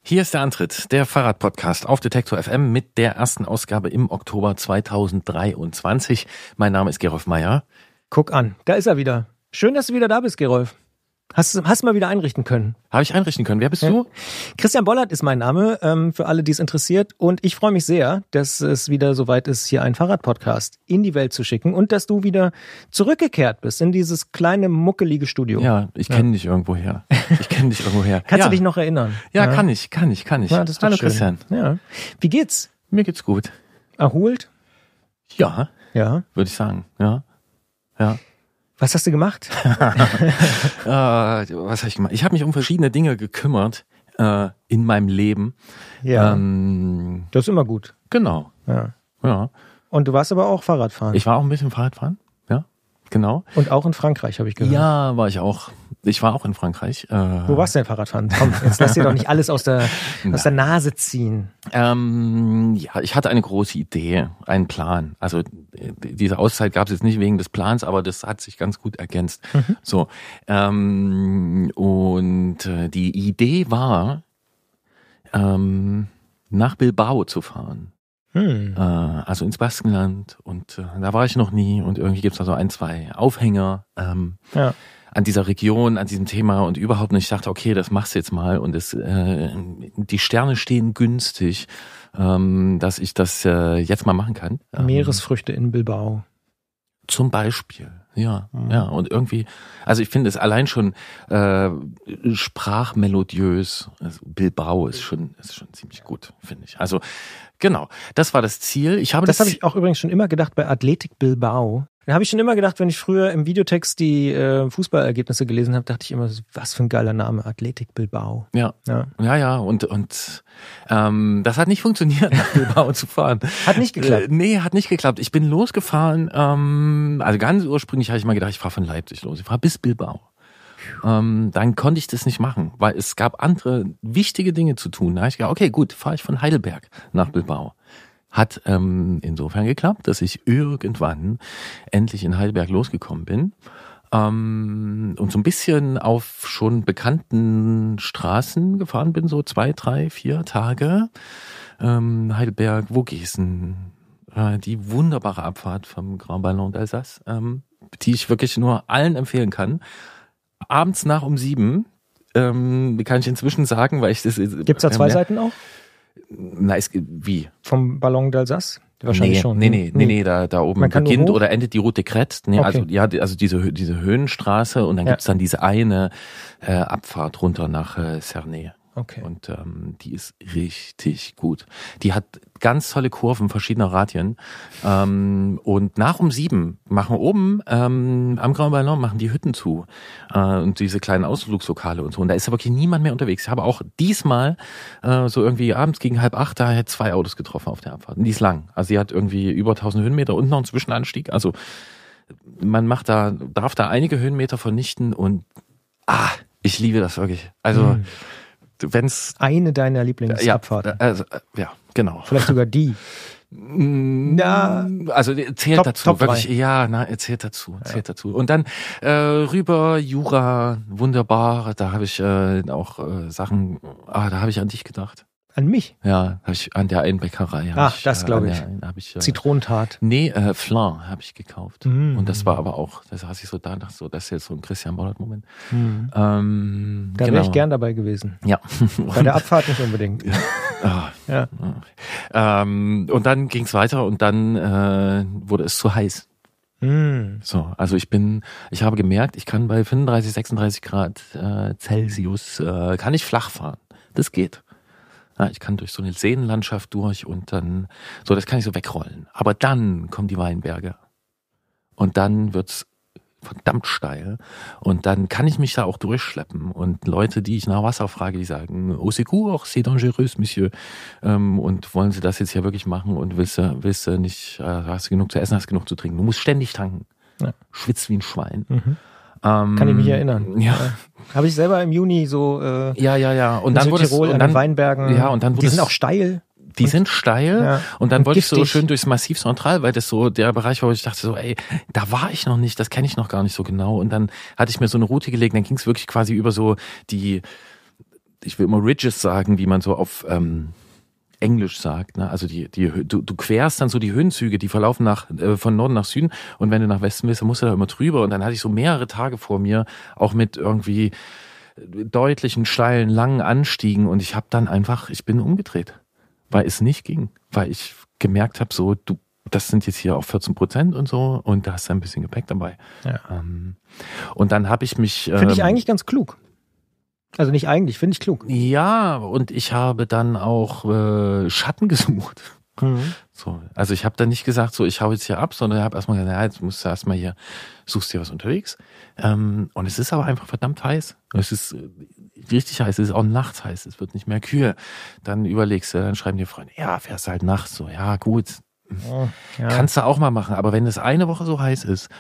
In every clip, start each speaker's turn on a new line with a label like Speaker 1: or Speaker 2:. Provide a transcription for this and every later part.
Speaker 1: Hier ist der Antritt, der Fahrradpodcast auf Detektor FM mit der ersten Ausgabe im Oktober 2023. Mein Name ist Gerolf Meyer.
Speaker 2: Guck an, da ist er wieder. Schön, dass du wieder da bist, Gerolf. Hast du mal wieder einrichten können?
Speaker 1: Habe ich einrichten können. Wer bist du?
Speaker 2: Christian Bollert ist mein Name, für alle, die es interessiert. Und ich freue mich sehr, dass es wieder soweit ist, hier einen Fahrradpodcast in die Welt zu schicken und dass du wieder zurückgekehrt bist in dieses kleine, muckelige Studio.
Speaker 1: Ja, ich kenne dich irgendwoher. Kannst
Speaker 2: du dich noch erinnern?
Speaker 1: Ja, kann ich.
Speaker 2: Ja, das ist
Speaker 1: Hallo
Speaker 2: schön.
Speaker 1: Christian.
Speaker 2: Ja. Wie geht's?
Speaker 1: Mir geht's gut.
Speaker 2: Erholt?
Speaker 1: Ja,
Speaker 2: Ja.
Speaker 1: würde ich sagen. Ja.
Speaker 2: Was hast du gemacht?
Speaker 1: Was habe ich gemacht? Ich habe mich um verschiedene Dinge gekümmert in meinem Leben.
Speaker 2: Ja. Das ist immer gut.
Speaker 1: Genau. Ja.
Speaker 2: Und du warst aber auch Fahrradfahren.
Speaker 1: Ich war auch ein bisschen Fahrradfahren. Ja, genau.
Speaker 2: Und auch in Frankreich, habe ich gehört.
Speaker 1: Ja, war ich auch. Ich war auch in Frankreich.
Speaker 2: Wo warst du denn Fahrradfahren? Komm, jetzt lass dir doch nicht alles aus der Nase ziehen.
Speaker 1: Ja, ich hatte eine große Idee, einen Plan. Also diese Auszeit gab es jetzt nicht wegen des Plans, aber das hat sich ganz gut ergänzt. So, und die Idee war, nach Bilbao zu fahren. Also ins Baskenland, und da war ich noch nie, und irgendwie gibt's da so ein, zwei Aufhänger an dieser Region, an diesem Thema und überhaupt nicht. Ich dachte, okay, das machst du jetzt mal, und die Sterne stehen günstig, dass ich das jetzt mal machen kann.
Speaker 2: Meeresfrüchte in Bilbao.
Speaker 1: Zum Beispiel, ja, und irgendwie, also ich finde es allein schon sprachmelodiös. Also Bilbao ist schon ziemlich gut, finde ich. Also genau, das war das Ziel. Das habe
Speaker 2: ich auch übrigens schon immer gedacht bei Athletic Bilbao. Da habe ich schon immer gedacht, wenn ich früher im Videotext die Fußballergebnisse gelesen habe, dachte ich immer, was für ein geiler Name, Athletic Bilbao.
Speaker 1: Ja, und das hat nicht funktioniert, nach Bilbao zu fahren.
Speaker 2: Hat nicht geklappt?
Speaker 1: Nee, hat nicht geklappt. Ich bin losgefahren, also ganz ursprünglich habe ich mal gedacht, ich fahre von Leipzig los. Ich fahre bis Bilbao. Dann konnte ich das nicht machen, weil es gab andere wichtige Dinge zu tun. Da habe ich gedacht, okay, gut, fahre ich von Heidelberg nach Bilbao. Hat insofern geklappt, dass ich irgendwann endlich in Heidelberg losgekommen bin und so ein bisschen auf schon bekannten Straßen gefahren bin, so 2, 3, 4 Tage. Heidelberg, Vogesen, die wunderbare Abfahrt vom Grand Ballon d'Alsace, die ich wirklich nur allen empfehlen kann. Abends nach um 7 kann ich inzwischen sagen, weil ich das...
Speaker 2: Gibt's da 2 Seiten auch?
Speaker 1: Na, wie?
Speaker 2: Vom Ballon d'Alsace? Wahrscheinlich schon.
Speaker 1: Nee, da oben beginnt oder endet die Route Crête. Nee,
Speaker 2: okay.
Speaker 1: Also diese Höhenstraße, und dann gibt's dann diese eine Abfahrt runter nach Cernay.
Speaker 2: Okay.
Speaker 1: Und die ist richtig gut. Die hat ganz tolle Kurven verschiedener Radien. Und nach um 7 machen oben am Grand Ballon machen die Hütten zu. Und diese kleinen Ausflugslokale und so. Und da ist ja wirklich niemand mehr unterwegs. Ich habe auch diesmal so irgendwie abends gegen 7:30 da 2 Autos getroffen auf der Abfahrt. Und die ist lang. Also die hat irgendwie über 1000 Höhenmeter und noch einen Zwischenanstieg. Also man darf da einige Höhenmeter vernichten, und ich liebe das wirklich. Also wenn's
Speaker 2: eine deiner Lieblingsabfahrten.
Speaker 1: Ja, genau.
Speaker 2: Vielleicht sogar die.
Speaker 1: Also zählt dazu,
Speaker 2: Top
Speaker 1: wirklich. Zählt dazu. Und dann rüber Jura, wunderbar. Da habe ich auch Sachen. Da habe ich an dich gedacht.
Speaker 2: An mich?
Speaker 1: Ja, habe ich an der einen Bäckerei.
Speaker 2: Das glaube ich. Zitronentart.
Speaker 1: Nee, Flan habe ich gekauft. Und das war aber auch, das saß ich so da und dachte so, das ist jetzt so ein Christian Bollert-Moment.
Speaker 2: Da wäre ich gern dabei gewesen.
Speaker 1: Ja.
Speaker 2: Bei der Abfahrt nicht unbedingt.
Speaker 1: Und dann ging's weiter, und dann wurde es zu heiß. So, also ich habe gemerkt, ich kann bei 35, 36 Grad Celsius kann ich flach fahren. Das geht. Ja, ich kann durch so eine Seenlandschaft durch, und dann, so, das kann ich so wegrollen. Aber dann kommen die Weinberge. Und dann wird's verdammt steil. Und dann kann ich mich da auch durchschleppen. Und Leute, die ich nach Wasser frage, die sagen, au secours, c'est dangereux, Monsieur. Und wollen sie das jetzt hier wirklich machen? Und willst du nicht, hast du genug zu essen, hast du genug zu trinken? Du musst ständig tanken. Ja. Schwitzt wie ein Schwein.
Speaker 2: Kann ich mich erinnern.
Speaker 1: Ja.
Speaker 2: Habe ich selber im Juni so
Speaker 1: Und dann wurde
Speaker 2: Südtirol an den Weinbergen.
Speaker 1: Ja, und dann wurde
Speaker 2: die sind auch steil.
Speaker 1: Die sind steil,
Speaker 2: ja.
Speaker 1: Und dann wollte ich so
Speaker 2: giftig.
Speaker 1: schön durchs Massiv Central, weil das so der Bereich war, wo ich dachte so, ey, da war ich noch nicht, das kenne ich noch gar nicht so genau. Und dann hatte ich mir so eine Route gelegt, dann ging es wirklich quasi über so ich will immer Ridges sagen, wie man so auf Englisch sagt, ne? Also du querst dann so die Höhenzüge, die verlaufen von Norden nach Süden und wenn du nach Westen willst, dann musst du da immer drüber und dann hatte ich so mehrere Tage vor mir, auch mit irgendwie deutlichen, steilen, langen Anstiegen und ich bin umgedreht, weil es nicht ging, weil ich gemerkt habe, so das sind jetzt hier auch 14% und so und da hast du ein bisschen Gepäck dabei.
Speaker 2: Ja.
Speaker 1: Und dann habe ich mich...
Speaker 2: Finde ich eigentlich ganz klug. Also nicht eigentlich, finde ich klug.
Speaker 1: Ja, und ich habe dann auch Schatten gesucht.
Speaker 2: Mhm.
Speaker 1: So, also ich habe dann nicht gesagt, so ich hau jetzt hier ab, sondern ich habe erstmal gesagt, ja, jetzt musst du erstmal hier, suchst dir was unterwegs. Und es ist aber einfach verdammt heiß. Es ist richtig heiß, es ist auch nachts heiß, es wird nicht mehr kühl. Dann überlegst du, dann schreiben dir Freunde, ja, fährst halt nachts so, ja gut.
Speaker 2: Ja.
Speaker 1: Kannst du auch mal machen, aber wenn es eine Woche so heiß ist,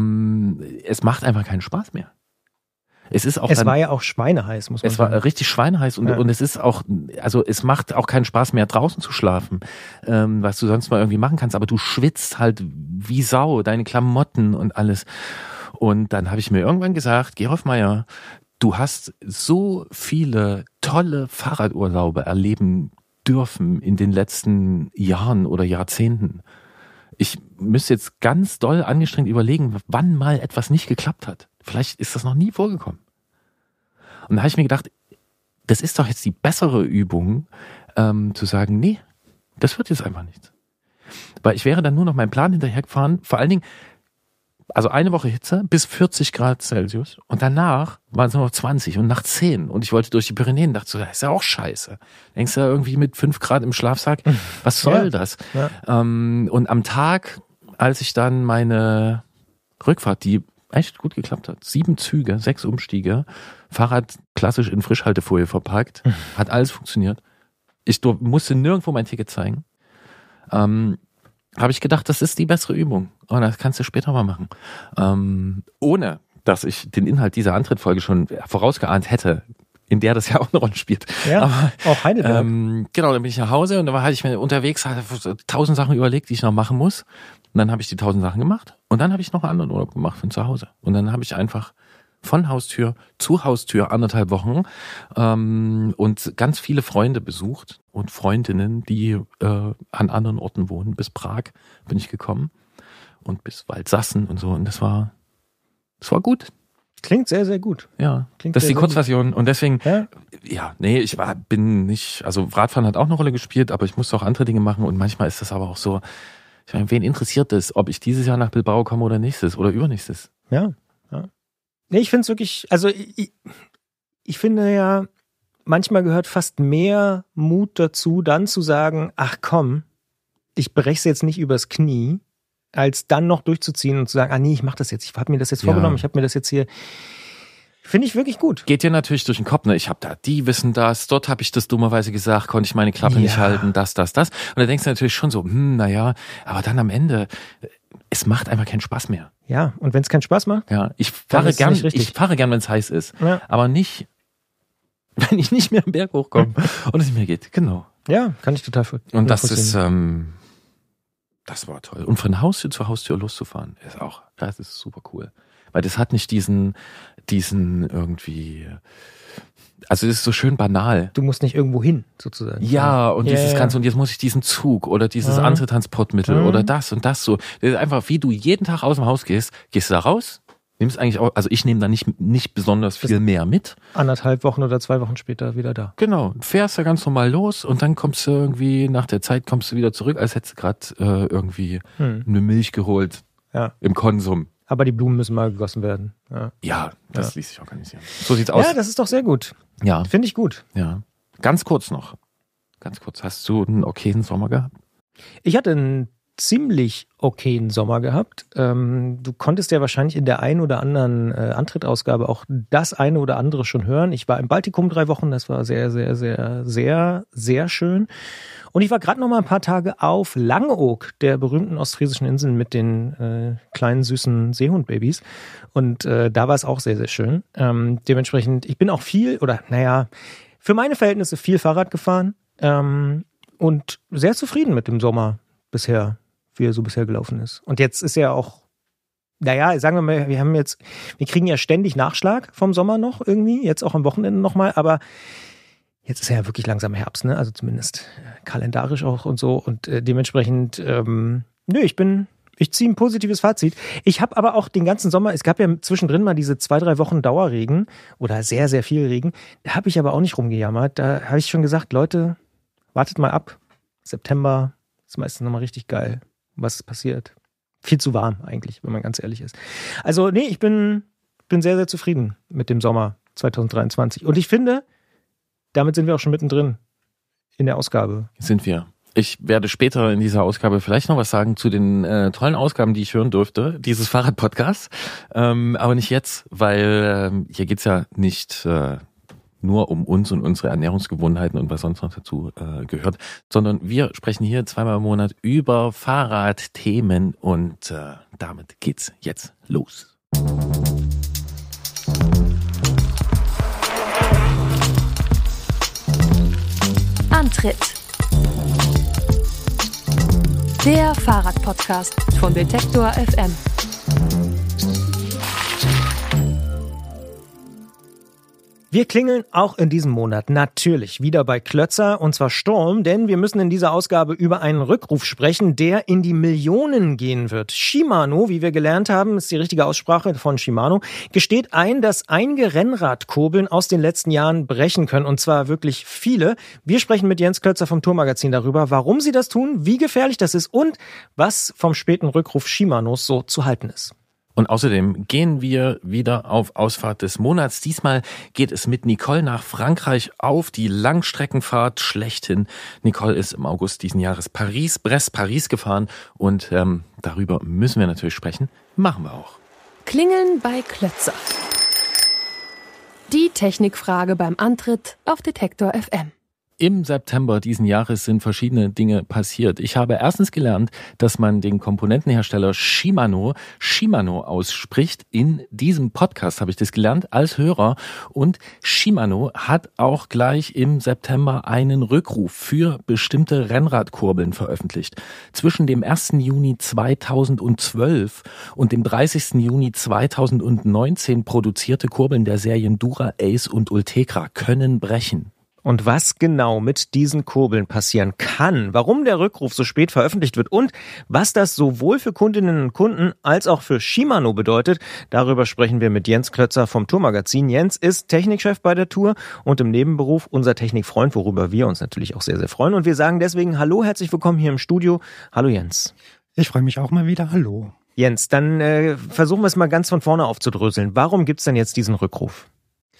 Speaker 1: es macht einfach keinen Spaß mehr. Es
Speaker 2: war ja auch schweineheiß, muss man sagen.
Speaker 1: Es war richtig schweineheiß und es ist auch, also es macht auch keinen Spaß mehr draußen zu schlafen, was du sonst mal irgendwie machen kannst, aber du schwitzt halt wie Sau, deine Klamotten und alles. Und dann habe ich mir irgendwann gesagt, Gerolf Meyer, du hast so viele tolle Fahrradurlaube erleben dürfen in den letzten Jahren oder Jahrzehnten. Ich müsste jetzt ganz doll angestrengt überlegen, wann mal etwas nicht geklappt hat. Vielleicht ist das noch nie vorgekommen. Und da habe ich mir gedacht, das ist doch jetzt die bessere Übung, zu sagen, nee, das wird jetzt einfach nichts. Weil ich wäre dann nur noch meinem Plan hinterhergefahren, vor allen Dingen, also eine Woche Hitze bis 40 Grad Celsius und danach waren es nur noch 20 und nach 10 und ich wollte durch die Pyrenäen, dachte so, das ist ja auch scheiße. Denkst du irgendwie mit 5 Grad im Schlafsack, was soll das?
Speaker 2: Ja.
Speaker 1: Und am Tag, als ich dann meine Rückfahrt, die echt gut geklappt hat, 7 Züge, 6 Umstiege, Fahrrad klassisch in Frischhaltefolie verpackt, hat alles funktioniert. Ich musste nirgendwo mein Ticket zeigen. Habe ich gedacht, das ist die bessere Übung. Und das kannst du später mal machen. Ohne, dass ich den Inhalt dieser Antrittfolge schon vorausgeahnt hätte, in der das ja auch eine Rolle spielt.
Speaker 2: Ja,
Speaker 1: aber,
Speaker 2: auch Heidelberg.
Speaker 1: Genau, dann bin ich nach Hause und da hatte ich mir unterwegs 1000 Sachen überlegt, die ich noch machen muss. Und dann habe ich die 1000 Sachen gemacht. Und dann habe ich noch einen anderen Urlaub gemacht von zu Hause. Und dann habe ich einfach von Haustür zu Haustür 1,5 Wochen und ganz viele Freunde besucht und Freundinnen, die an anderen Orten wohnen. Bis Prag bin ich gekommen und bis Waldsassen und so. Und das war gut.
Speaker 2: Klingt sehr, sehr gut.
Speaker 1: Ja, das ist die Kurzversion. Und deswegen, bin nicht, also Radfahren hat auch eine Rolle gespielt, aber ich musste auch andere Dinge machen. Und manchmal ist das aber auch so, ich meine, wen interessiert es, ob ich dieses Jahr nach Bilbao komme oder nächstes oder übernächstes?
Speaker 2: Ja. Nee, ich finde es wirklich, also ich finde ja, manchmal gehört fast mehr Mut dazu, dann zu sagen, ach komm, ich breche es jetzt nicht übers Knie, als dann noch durchzuziehen und zu sagen, nee, ich mache das jetzt, ich habe mir das jetzt vorgenommen, ich habe mir das jetzt hier, finde ich wirklich gut.
Speaker 1: Geht dir natürlich durch den Kopf, ne? Ich habe da, die wissen das, dort habe ich das dummerweise gesagt, konnte ich meine Klappe nicht halten, das. Und da denkst du natürlich schon so, naja, aber dann am Ende, es macht einfach keinen Spaß mehr.
Speaker 2: Ja, und wenn es keinen Spaß macht?
Speaker 1: Ja, ich fahre gern, wenn es heiß ist, aber nicht, wenn ich nicht mehr am Berg hochkomme und es nicht mehr geht. Genau.
Speaker 2: Ja, kann ich total verstehen.
Speaker 1: Und das ist, das war toll. Und von Haustür zu Haustür loszufahren, das ist super cool. Weil das hat nicht diesen irgendwie, also es ist so schön banal.
Speaker 2: Du musst nicht irgendwo hin, sozusagen.
Speaker 1: Ja, und dieses Ganze, und jetzt muss ich diesen Zug oder dieses andere Transportmittel oder das und das so. Das ist einfach, wie du jeden Tag aus dem Haus gehst du da raus, nimmst eigentlich auch, also ich nehme da nicht besonders viel mehr mit.
Speaker 2: 1,5 Wochen oder 2 Wochen später wieder da.
Speaker 1: Genau, fährst da ganz normal los und dann kommst du irgendwie, nach der Zeit kommst du wieder zurück, als hättest du gerade irgendwie eine Milch geholt im Konsum.
Speaker 2: Aber die Blumen müssen mal gegossen werden.
Speaker 1: Ja, das ließ sich organisieren. So sieht's aus.
Speaker 2: Ja, das ist doch sehr gut.
Speaker 1: Ja.
Speaker 2: Finde ich gut.
Speaker 1: Ja. Ganz kurz noch. Hast du einen okayen Sommer gehabt?
Speaker 2: Ich hatte einen ziemlich okayen Sommer gehabt. Du konntest ja wahrscheinlich in der einen oder anderen Antrittausgabe auch das eine oder andere schon hören. Ich war im Baltikum 3 Wochen. Das war sehr, sehr, sehr, sehr, sehr schön. Und ich war gerade noch mal ein paar Tage auf Langeoog, der berühmten ostfriesischen Insel mit den kleinen, süßen Seehundbabys. Und da war es auch sehr, sehr schön. Dementsprechend, ich bin auch für meine Verhältnisse viel Fahrrad gefahren und sehr zufrieden mit dem Sommer bisher, wie er so bisher gelaufen ist. Und jetzt ist ja auch, sagen wir mal, wir kriegen ja ständig Nachschlag vom Sommer noch irgendwie, jetzt auch am Wochenende nochmal, aber Jetzt ist ja wirklich langsam Herbst, ne? Also zumindest kalendarisch auch und so. Und dementsprechend, ich ziehe ein positives Fazit. Ich habe aber auch den ganzen Sommer, es gab ja zwischendrin mal diese 2-3 Wochen Dauerregen oder sehr, sehr viel Regen. Da habe ich aber auch nicht rumgejammert. Da habe ich schon gesagt, Leute, wartet mal ab. September ist meistens nochmal richtig geil, was passiert. Viel zu warm eigentlich, wenn man ganz ehrlich ist. Also nee, ich bin sehr, sehr zufrieden mit dem Sommer 2023. Und ich finde, damit sind wir auch schon mittendrin in der Ausgabe.
Speaker 1: Sind wir. Ich werde später in dieser Ausgabe vielleicht noch was sagen zu den tollen Ausgaben, die ich hören durfte, dieses Fahrradpodcasts. Aber nicht jetzt, weil hier geht's ja nicht nur um uns und unsere Ernährungsgewohnheiten und was sonst noch dazu gehört, sondern wir sprechen hier 2-mal im Monat über Fahrradthemen und damit geht's jetzt los.
Speaker 3: Antritt. Der Fahrradpodcast von Detektor FM.
Speaker 2: Wir klingeln auch in diesem Monat natürlich wieder bei Klötzer, und zwar Sturm, denn wir müssen in dieser Ausgabe über einen Rückruf sprechen, der in die Millionen gehen wird. Shimano, wie wir gelernt haben, ist die richtige Aussprache von Shimano, gesteht ein, dass einige Rennradkurbeln aus den letzten Jahren brechen können, und zwar wirklich viele. Wir sprechen mit Jens Klötzer vom Tourmagazin darüber, warum sie das tun, wie gefährlich das ist und was vom späten Rückruf Shimanos so zu halten ist.
Speaker 1: Und außerdem gehen wir wieder auf Ausfahrt des Monats. Diesmal geht es mit Nicole nach Frankreich auf die Langstreckenfahrt schlechthin. Nicole ist im August diesen Jahres Brest-Paris gefahren und darüber müssen wir natürlich sprechen. Machen wir auch.
Speaker 3: Klingeln bei Klötzer. Die Technikfrage beim Antritt auf Detektor FM.
Speaker 1: Im September diesen Jahres sind verschiedene Dinge passiert. Ich habe erstens gelernt, dass man den Komponentenhersteller Shimano ausspricht. In diesem Podcast habe ich das gelernt als Hörer. Und Shimano hat auch gleich im September einen Rückruf für bestimmte Rennradkurbeln veröffentlicht. Zwischen dem 1. Juni 2012 und dem 30. Juni 2019 produzierte Kurbeln der Serien Dura, Ace und Ultegra können brechen.
Speaker 2: Und was genau mit diesen Kurbeln passieren kann, warum der Rückruf so spät veröffentlicht wird und was das sowohl für Kundinnen und Kunden als auch für Shimano bedeutet, darüber sprechen wir mit Jens Klötzer vom Tourmagazin. Jens ist Technikchef bei der Tour und im Nebenberuf unser Technikfreund, worüber wir uns natürlich auch sehr, sehr freuen. Und wir sagen deswegen Hallo, herzlich willkommen hier im Studio. Hallo Jens.
Speaker 4: Ich freue mich auch mal wieder. Hallo.
Speaker 2: Jens, dann versuchen wir es mal ganz von vorne aufzudröseln. Warum gibt's denn jetzt diesen Rückruf?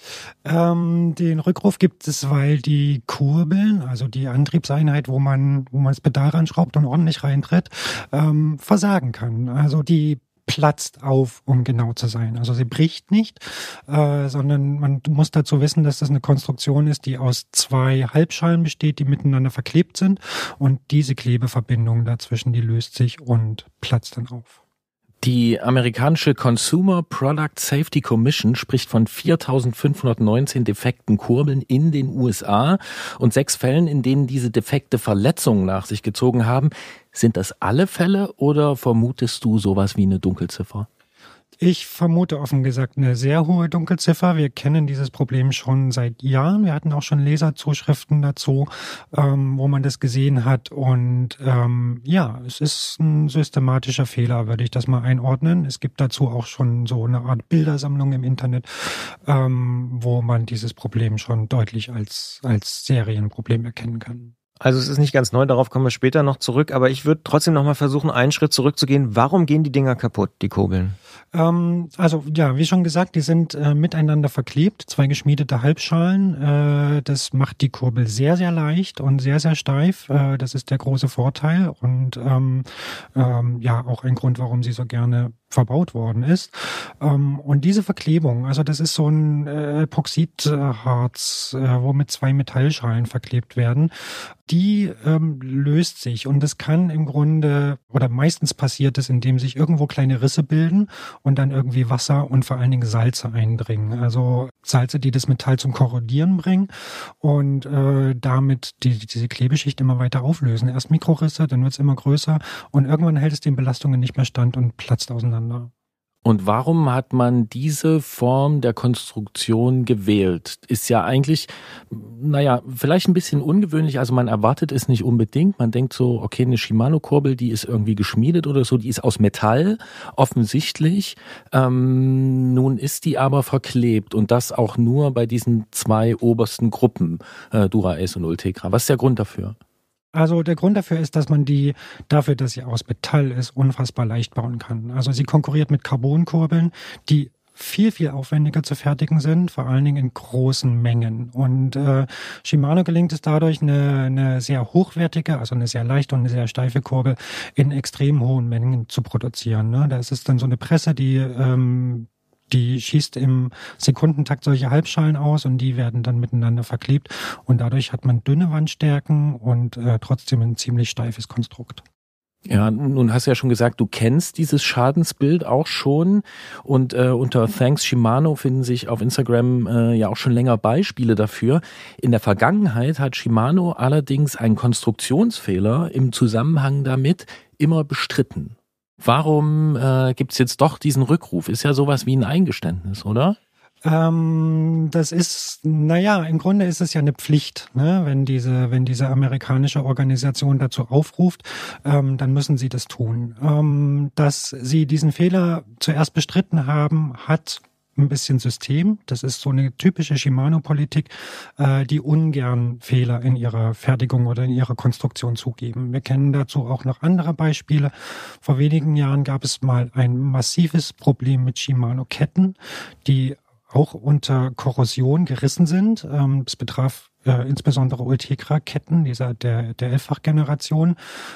Speaker 4: Den Rückruf gibt es, weil die Kurbeln, also die Antriebseinheit, wo man das Pedal ranschraubt und ordentlich reintritt, versagen kann. Also die platzt auf, um genau zu sein. Also sie bricht nicht, sondern man muss dazu wissen, dass das eine Konstruktion ist, die aus 2 Halbschalen besteht, die miteinander verklebt sind, und diese Klebeverbindung dazwischen, die löst sich und platzt dann auf.
Speaker 1: Die amerikanische Consumer Product Safety Commission spricht von 4.519 defekten Kurbeln in den USA und 6 Fällen, in denen diese Defekte Verletzungen nach sich gezogen haben. Sind das alle Fälle oder vermutest du sowas wie eine Dunkelziffer?
Speaker 4: Ich vermute offen gesagt eine sehr hohe Dunkelziffer. Wir kennen dieses Problem schon seit Jahren. Wir hatten auch schon Leserzuschriften dazu, wo man das gesehen hat. Und es ist ein systematischer Fehler, würde ich das mal einordnen. Es gibt dazu auch schon so eine Art Bildersammlung im Internet, wo man dieses Problem schon deutlich als Serienproblem erkennen kann.
Speaker 2: Also es ist nicht ganz neu, darauf kommen wir später noch zurück, aber ich würde trotzdem noch mal versuchen, einen Schritt zurückzugehen. Warum gehen die Dinger kaputt, die Kurbeln?
Speaker 4: Wie schon gesagt, die sind miteinander verklebt, 2 geschmiedete Halbschalen. Das macht die Kurbel sehr, sehr leicht und sehr, sehr steif. Das ist der große Vorteil und auch ein Grund, warum sie so gerne verbaut worden ist. Und diese Verklebung, also das ist so ein Epoxidharz, wo mit 2 Metallschalen verklebt werden, die löst sich, und das kann im Grunde, oder meistens passiert es, indem sich irgendwo kleine Risse bilden und dann irgendwie Wasser und vor allen Dingen Salze eindringen. Also Salze, die das Metall zum Korrodieren bringen und damit diese Klebeschicht immer weiter auflösen. Erst Mikrorisse, dann wird es immer größer und irgendwann hält es den Belastungen nicht mehr stand und platzt auseinander.
Speaker 1: Und warum hat man diese Form der Konstruktion gewählt? Ist ja eigentlich, vielleicht ein bisschen ungewöhnlich. Also man erwartet es nicht unbedingt. Man denkt so, okay, eine Shimano-Kurbel, die ist irgendwie geschmiedet oder so, die ist aus Metall, offensichtlich. Nun ist die aber verklebt und das auch nur bei diesen 2 obersten Gruppen, Dura-Ace und Ultegra. Was ist der Grund dafür?
Speaker 4: Also der Grund dafür ist, dass man die, dafür, dass sie aus Metall ist, unfassbar leicht bauen kann. Also sie konkurriert mit Carbonkurbeln, die viel, viel aufwendiger zu fertigen sind, vor allen Dingen in großen Mengen. Und Shimano gelingt es dadurch, eine sehr hochwertige, also eine sehr leichte und eine sehr steife Kurbel in extrem hohen Mengen zu produzieren. Ne? Da ist es dann so eine Presse, die schießt im Sekundentakt solche Halbschalen aus und die werden dann miteinander verklebt. Und dadurch hat man dünne Wandstärken und trotzdem ein ziemlich steifes Konstrukt.
Speaker 1: Ja, nun hast du ja schon gesagt, du kennst dieses Schadensbild auch schon und unter Thanks Shimano finden sich auf Instagram ja auch schon länger Beispiele dafür. In der Vergangenheit hat Shimano allerdings einen Konstruktionsfehler im Zusammenhang damit immer bestritten. Warum gibt's jetzt doch diesen Rückruf? Ist ja sowas wie ein Eingeständnis, oder?
Speaker 4: Das ist, im Grunde ist es ja eine Pflicht, ne? Wenn diese amerikanische Organisation dazu aufruft, dann müssen sie das tun. Dass sie diesen Fehler zuerst bestritten haben, hat ein bisschen System. Das ist so eine typische Shimano-Politik, die ungern Fehler in ihrer Fertigung oder in ihrer Konstruktion zugeben. Wir kennen dazu auch noch andere Beispiele. Vor wenigen Jahren gab es mal ein massives Problem mit Shimano-Ketten, die auch unter Korrosion gerissen sind. Es betraf insbesondere Ultegra-Ketten der 11-fach-Generation,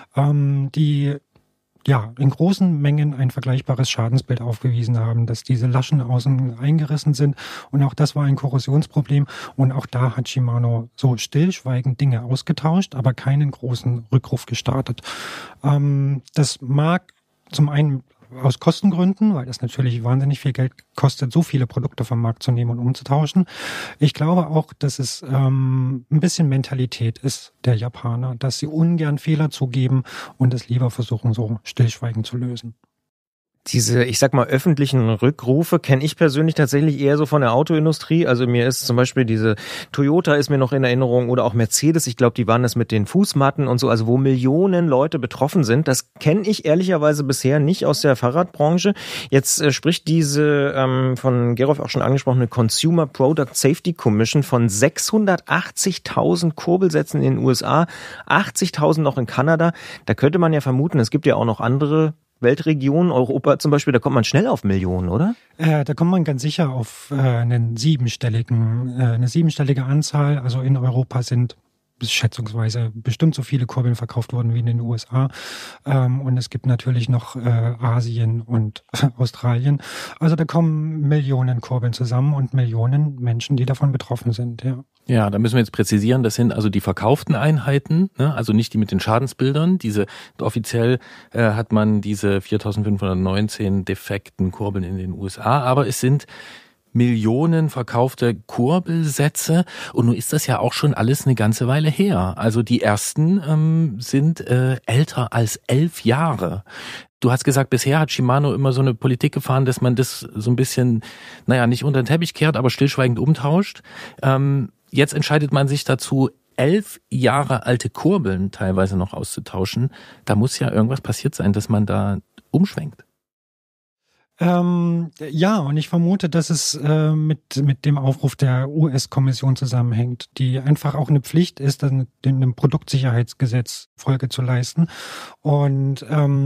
Speaker 4: die in großen Mengen ein vergleichbares Schadensbild aufgewiesen haben, dass diese Laschen außen eingerissen sind. Und auch das war ein Korrosionsproblem. Und auch da hat Shimano so stillschweigend Dinge ausgetauscht, aber keinen großen Rückruf gestartet. Das mag zum einen aus Kostengründen, weil das natürlich wahnsinnig viel Geld kostet, so viele Produkte vom Markt zu nehmen und umzutauschen. Ich glaube auch, dass es ein bisschen Mentalität ist der Japaner, dass sie ungern Fehler zugeben und es lieber versuchen, so stillschweigend zu lösen.
Speaker 2: Diese, ich sag mal, öffentlichen Rückrufe kenne ich persönlich tatsächlich eher so von der Autoindustrie. Also mir ist zum Beispiel diese Toyota ist mir noch in Erinnerung oder auch Mercedes. Ich glaube, die waren das mit den Fußmatten und so, also wo Millionen Leute betroffen sind. Das kenne ich ehrlicherweise bisher nicht aus der Fahrradbranche. Jetzt spricht diese von Gerolf auch schon angesprochene Consumer Product Safety Commission von 680.000 Kurbelsätzen in den USA, 80.000 noch in Kanada. Da könnte man ja vermuten, es gibt ja auch noch andere Weltregionen, Europa zum Beispiel, da kommt man schnell auf Millionen, oder?
Speaker 4: Da kommt man ganz sicher auf eine siebenstellige Anzahl. Also in Europa sind schätzungsweise bestimmt so viele Kurbeln verkauft worden wie in den USA. Und es gibt natürlich noch Asien und Australien. Also da kommen Millionen Kurbeln zusammen und Millionen Menschen, die davon betroffen sind, ja.
Speaker 1: Ja, da müssen wir jetzt präzisieren, das sind also die verkauften Einheiten, ne? Also nicht die mit den Schadensbildern. Offiziell hat man diese 4.519 defekten Kurbeln in den USA, aber es sind Millionen verkaufte Kurbelsätze und nun ist das ja auch schon alles eine ganze Weile her. Also die ersten sind älter als 11 Jahre. Du hast gesagt, bisher hat Shimano immer so eine Politik gefahren, dass man das so ein bisschen, nicht unter den Teppich kehrt, aber stillschweigend umtauscht. Jetzt entscheidet man sich dazu, 11 Jahre alte Kurbeln teilweise noch auszutauschen. Da muss ja irgendwas passiert sein, dass man da umschwenkt.
Speaker 4: Und ich vermute, dass es mit dem Aufruf der US-Kommission zusammenhängt, die einfach auch eine Pflicht ist, dann dem Produktsicherheitsgesetz Folge zu leisten. Und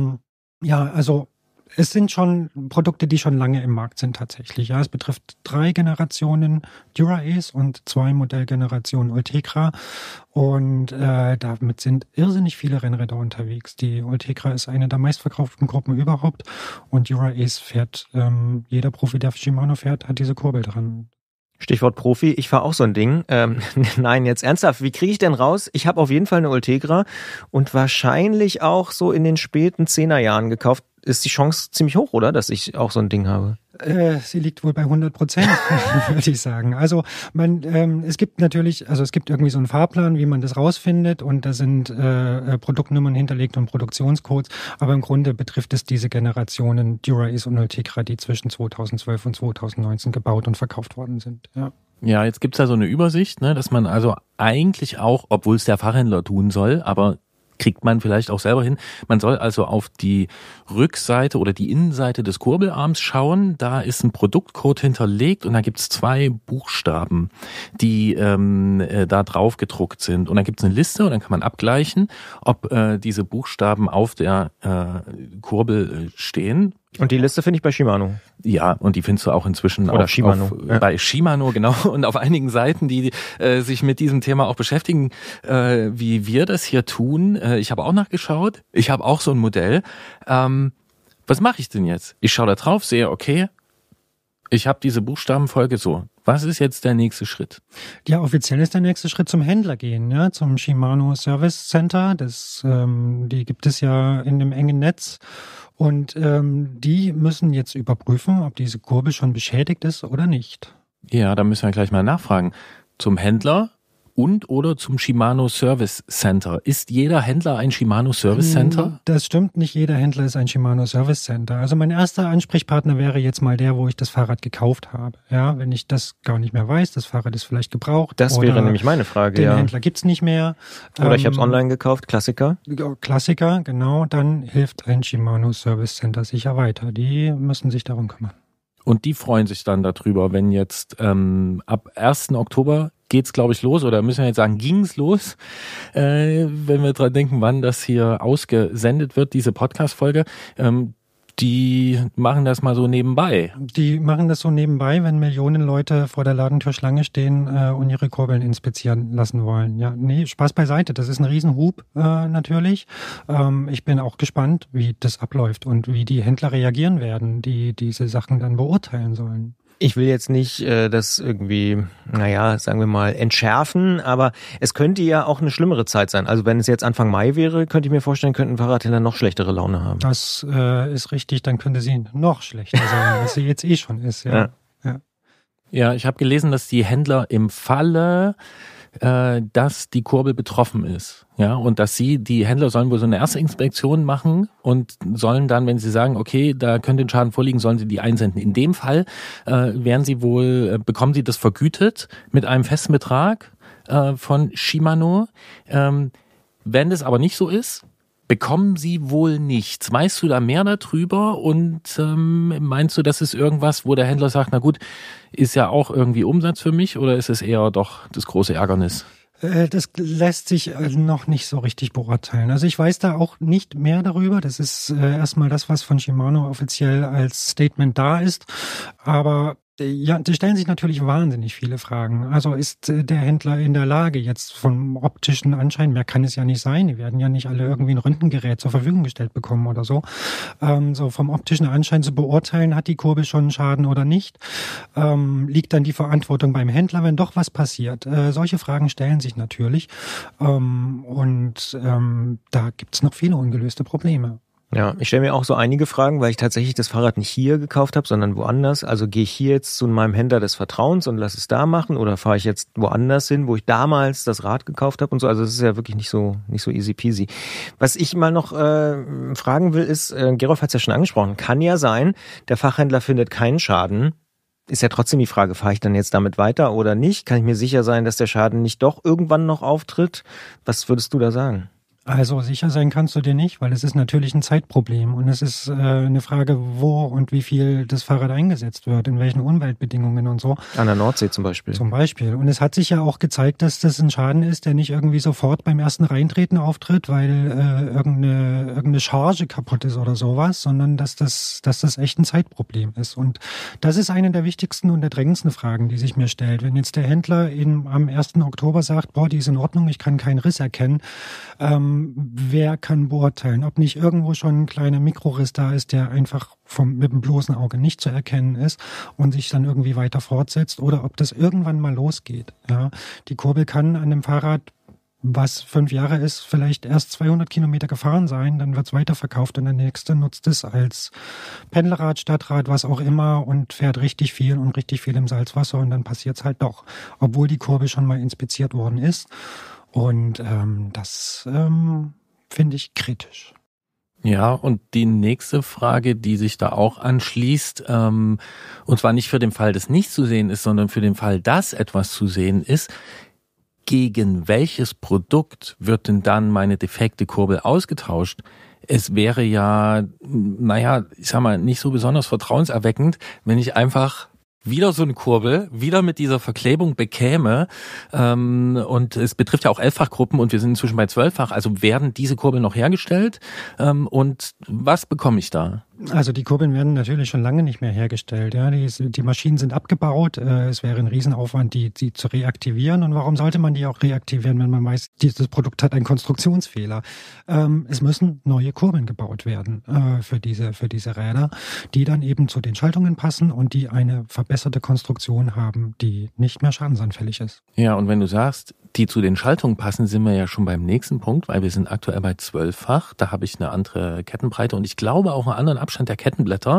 Speaker 4: es sind schon Produkte, die schon lange im Markt sind tatsächlich. Ja, es betrifft 3 Generationen Dura-Ace und 2 Modellgenerationen Ultegra. Und damit sind irrsinnig viele Rennräder unterwegs. Die Ultegra ist eine der meistverkauften Gruppen überhaupt. Und Dura-Ace fährt, jeder Profi, der Shimano fährt, hat diese Kurbel dran.
Speaker 2: Stichwort Profi, ich fahre auch so ein Ding. Nein, jetzt ernsthaft, wie kriege ich denn raus? Ich habe auf jeden Fall eine Ultegra und wahrscheinlich auch so in den späten 10er Jahren gekauft. Ist die Chance ziemlich hoch, oder, dass ich auch so ein Ding habe?
Speaker 4: Sie liegt wohl bei 100%, würde ich sagen. Also es gibt irgendwie so einen Fahrplan, wie man das rausfindet, und da sind Produktnummern hinterlegt und Produktionscodes, aber im Grunde betrifft es diese Generationen Dura-Ace und Ultegra, die zwischen 2012 und 2019 gebaut und verkauft worden sind. Ja.
Speaker 1: Ja, jetzt gibt's da so eine Übersicht, ne, dass man also eigentlich auch, obwohl es der Fachhändler tun soll, aber kriegt man vielleicht auch selber hin. Man soll also auf die Rückseite oder die Innenseite des Kurbelarms schauen. Da ist ein Produktcode hinterlegt und da gibt's 2 Buchstaben, die da drauf gedruckt sind. Und dann gibt's eine Liste und dann kann man abgleichen, ob diese Buchstaben auf der Kurbel stehen.
Speaker 2: Und die Liste finde ich bei Shimano.
Speaker 1: Ja, und die findest du auch inzwischen bei Shimano, genau, und auf einigen Seiten, die sich mit diesem Thema auch beschäftigen, wie wir das hier tun. Ich habe auch nachgeschaut, ich habe auch so ein Modell. Was mache ich denn jetzt? Ich schaue da drauf, sehe, okay, ich habe diese Buchstabenfolge so. Was ist jetzt der nächste Schritt?
Speaker 4: Ja, offiziell ist der nächste Schritt zum Händler gehen, ja, zum Shimano Service Center. Die gibt es ja in dem engen Netz. Und die müssen jetzt überprüfen, ob diese Kurbel schon beschädigt ist oder nicht.
Speaker 1: Ja, da müssen wir gleich mal nachfragen. Zum Händler und oder zum Shimano Service Center. Ist jeder Händler ein Shimano Service Center?
Speaker 4: Das stimmt, nicht jeder Händler ist ein Shimano Service Center. Also mein erster Ansprechpartner wäre jetzt mal der, wo ich das Fahrrad gekauft habe. Ja, wenn ich das gar nicht mehr weiß, das Fahrrad ist vielleicht gebraucht.
Speaker 2: Das wäre nämlich meine Frage,
Speaker 4: Den Händler gibt's nicht mehr.
Speaker 2: Oder ich habe es online gekauft, Klassiker.
Speaker 4: Klassiker, genau. Dann hilft ein Shimano Service Center sicher weiter. Die müssen sich darum kümmern.
Speaker 1: Und die freuen sich dann darüber, wenn jetzt ab 1. Oktober geht's, glaube ich, los, oder müssen wir jetzt sagen, ging's los, wenn wir dran denken, wann das hier ausgesendet wird, diese Podcast-Folge. Die machen das mal so nebenbei.
Speaker 4: Die machen das so nebenbei, wenn Millionen Leute vor der Ladentür Schlange stehen und ihre Kurbeln inspizieren lassen wollen. Ja, nee, Spaß beiseite. Das ist ein Riesenhub natürlich. Ich bin auch gespannt, wie das abläuft und wie die Händler reagieren werden, die diese Sachen dann beurteilen sollen.
Speaker 2: Ich will jetzt nicht das irgendwie, sagen wir mal, entschärfen, aber es könnte ja auch eine schlimmere Zeit sein. Also wenn es jetzt Anfang Mai wäre, könnte ich mir vorstellen, könnten Fahrradhändler noch schlechtere Laune haben.
Speaker 4: Das ist richtig, dann könnte sie noch schlechter sein, als sie jetzt schon ist. Ja.
Speaker 1: Ja, ich habe gelesen, dass die Händler im Falle, dass die Kurbel betroffen ist, ja, und dass die Händler sollen wohl so eine erste Inspektion machen und sollen dann, wenn sie sagen, okay, da könnte ein Schaden vorliegen, sollen sie die einsenden. In dem Fall bekommen sie das vergütet mit einem festen Betrag von Shimano. Wenn das aber nicht so ist, bekommen sie wohl nichts. Weißt du da mehr darüber und meinst du, das ist irgendwas, wo der Händler sagt, na gut, ist ja auch irgendwie Umsatz für mich, oder ist es eher doch das große Ärgernis?
Speaker 4: Das lässt sich noch nicht so richtig beurteilen. Also ich weiß da auch nicht mehr darüber. Das ist erstmal das, was von Shimano offiziell als Statement da ist. Aber ja, da stellen sich natürlich wahnsinnig viele Fragen. Also ist der Händler in der Lage, jetzt vom optischen Anschein, mehr kann es ja nicht sein, die werden ja nicht alle irgendwie ein Röntgengerät zur Verfügung gestellt bekommen oder so, so vom optischen Anschein zu beurteilen, hat die Kurbel schon einen Schaden oder nicht, liegt dann die Verantwortung beim Händler, wenn doch was passiert. Solche Fragen stellen sich natürlich da gibt's noch viele ungelöste Probleme.
Speaker 2: Ja, ich stelle mir auch so einige Fragen, weil ich tatsächlich das Fahrrad nicht hier gekauft habe, sondern woanders. Also gehe ich hier jetzt zu meinem Händler des Vertrauens und lasse es da machen, oder fahre ich jetzt woanders hin, wo ich damals das Rad gekauft habe und so. Also das ist ja wirklich nicht so easy peasy. Was ich mal noch fragen will ist, Gerolf hat es ja schon angesprochen, kann ja sein, der Fachhändler findet keinen Schaden. Ist ja trotzdem die Frage, fahre ich dann jetzt damit weiter oder nicht? Kann ich mir sicher sein, dass der Schaden nicht doch irgendwann noch auftritt? Was würdest du da sagen?
Speaker 4: Also sicher sein kannst du dir nicht, weil es ist natürlich ein Zeitproblem und es ist eine Frage, wo und wie viel das Fahrrad eingesetzt wird, in welchen Umweltbedingungen und so.
Speaker 2: An der Nordsee zum Beispiel.
Speaker 4: Zum Beispiel. Und es hat sich ja auch gezeigt, dass das ein Schaden ist, der nicht irgendwie sofort beim ersten Reintreten auftritt, weil irgendeine Charge kaputt ist oder sowas, sondern dass das echt ein Zeitproblem ist. Und das ist eine der wichtigsten und der drängendsten Fragen, die sich mir stellt. Wenn jetzt der Händler am 1. Oktober sagt, die ist in Ordnung, ich kann keinen Riss erkennen, wer kann beurteilen, ob nicht irgendwo schon ein kleiner Mikroriss da ist, der einfach mit dem bloßen Auge nicht zu erkennen ist und sich dann irgendwie weiter fortsetzt, oder ob das irgendwann mal losgeht. Ja, die Kurbel kann an dem Fahrrad was 5 Jahre ist, vielleicht erst 200 Kilometer gefahren sein, dann wird es weiterverkauft und der nächste nutzt es als Pendlerrad, Stadtrad, was auch immer und fährt richtig viel im Salzwasser und dann passiert es halt doch, obwohl die Kurbel schon mal inspiziert worden ist. Und das finde ich kritisch.
Speaker 1: Ja, und die nächste Frage, die sich da auch anschließt, und zwar nicht für den Fall, dass nichts zu sehen ist, sondern für den Fall, dass etwas zu sehen ist, gegen welches Produkt wird denn dann meine defekte Kurbel ausgetauscht? Es wäre ja, ich sag mal, nicht so besonders vertrauenserweckend, wenn ich einfach wieder so eine Kurbel, wieder mit dieser Verklebung bekäme, und es betrifft ja auch 11-fach-Gruppen und wir sind inzwischen bei 12-fach, also werden diese Kurbeln noch hergestellt, und was bekomme ich da?
Speaker 4: Also die Kurbeln werden natürlich schon lange nicht mehr hergestellt. Ja, die Maschinen sind abgebaut. Es wäre ein Riesenaufwand, die zu reaktivieren. Und warum sollte man die auch reaktivieren, wenn man weiß, dieses Produkt hat einen Konstruktionsfehler? Es müssen neue Kurbeln gebaut werden für diese Räder, die dann eben zu den Schaltungen passen und die eine verbesserte Konstruktion haben, die nicht mehr schadensanfällig ist.
Speaker 1: Ja, und wenn du sagst, die zu den Schaltungen passen, sind wir ja schon beim nächsten Punkt, weil wir sind aktuell bei 12-fach. Da habe ich eine andere Kettenbreite und ich glaube auch einen anderen Abstand der Kettenblätter.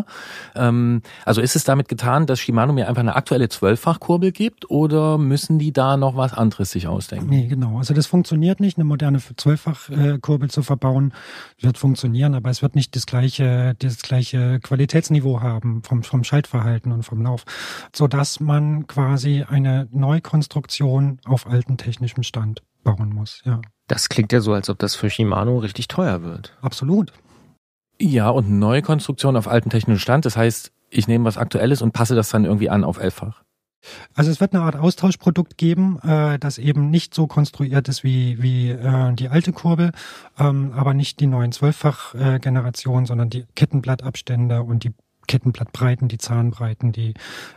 Speaker 1: Also ist es damit getan, dass Shimano mir einfach eine aktuelle 12-fach-Kurbel gibt oder müssen die da noch was anderes sich ausdenken?
Speaker 4: Nee, genau. Also das funktioniert nicht, eine moderne 12-fach-Kurbel zu verbauen. Wird funktionieren, aber es wird nicht das gleiche Qualitätsniveau haben vom Schaltverhalten und vom Lauf, sodass man quasi eine Neukonstruktion auf alten technischen Stand bauen muss, ja.
Speaker 2: Das klingt ja so, als ob das für Shimano richtig teuer wird.
Speaker 4: Absolut.
Speaker 1: Ja, und neue Konstruktion auf alten technischen Stand, das heißt, ich nehme was Aktuelles und passe das dann irgendwie an auf 11-fach.
Speaker 4: Also es wird eine Art Austauschprodukt geben, das eben nicht so konstruiert ist wie die alte Kurbel, aber nicht die neuen 12-fach-Generationen, sondern die Kettenblattabstände und die Kettenblattbreiten, die Zahnbreiten, die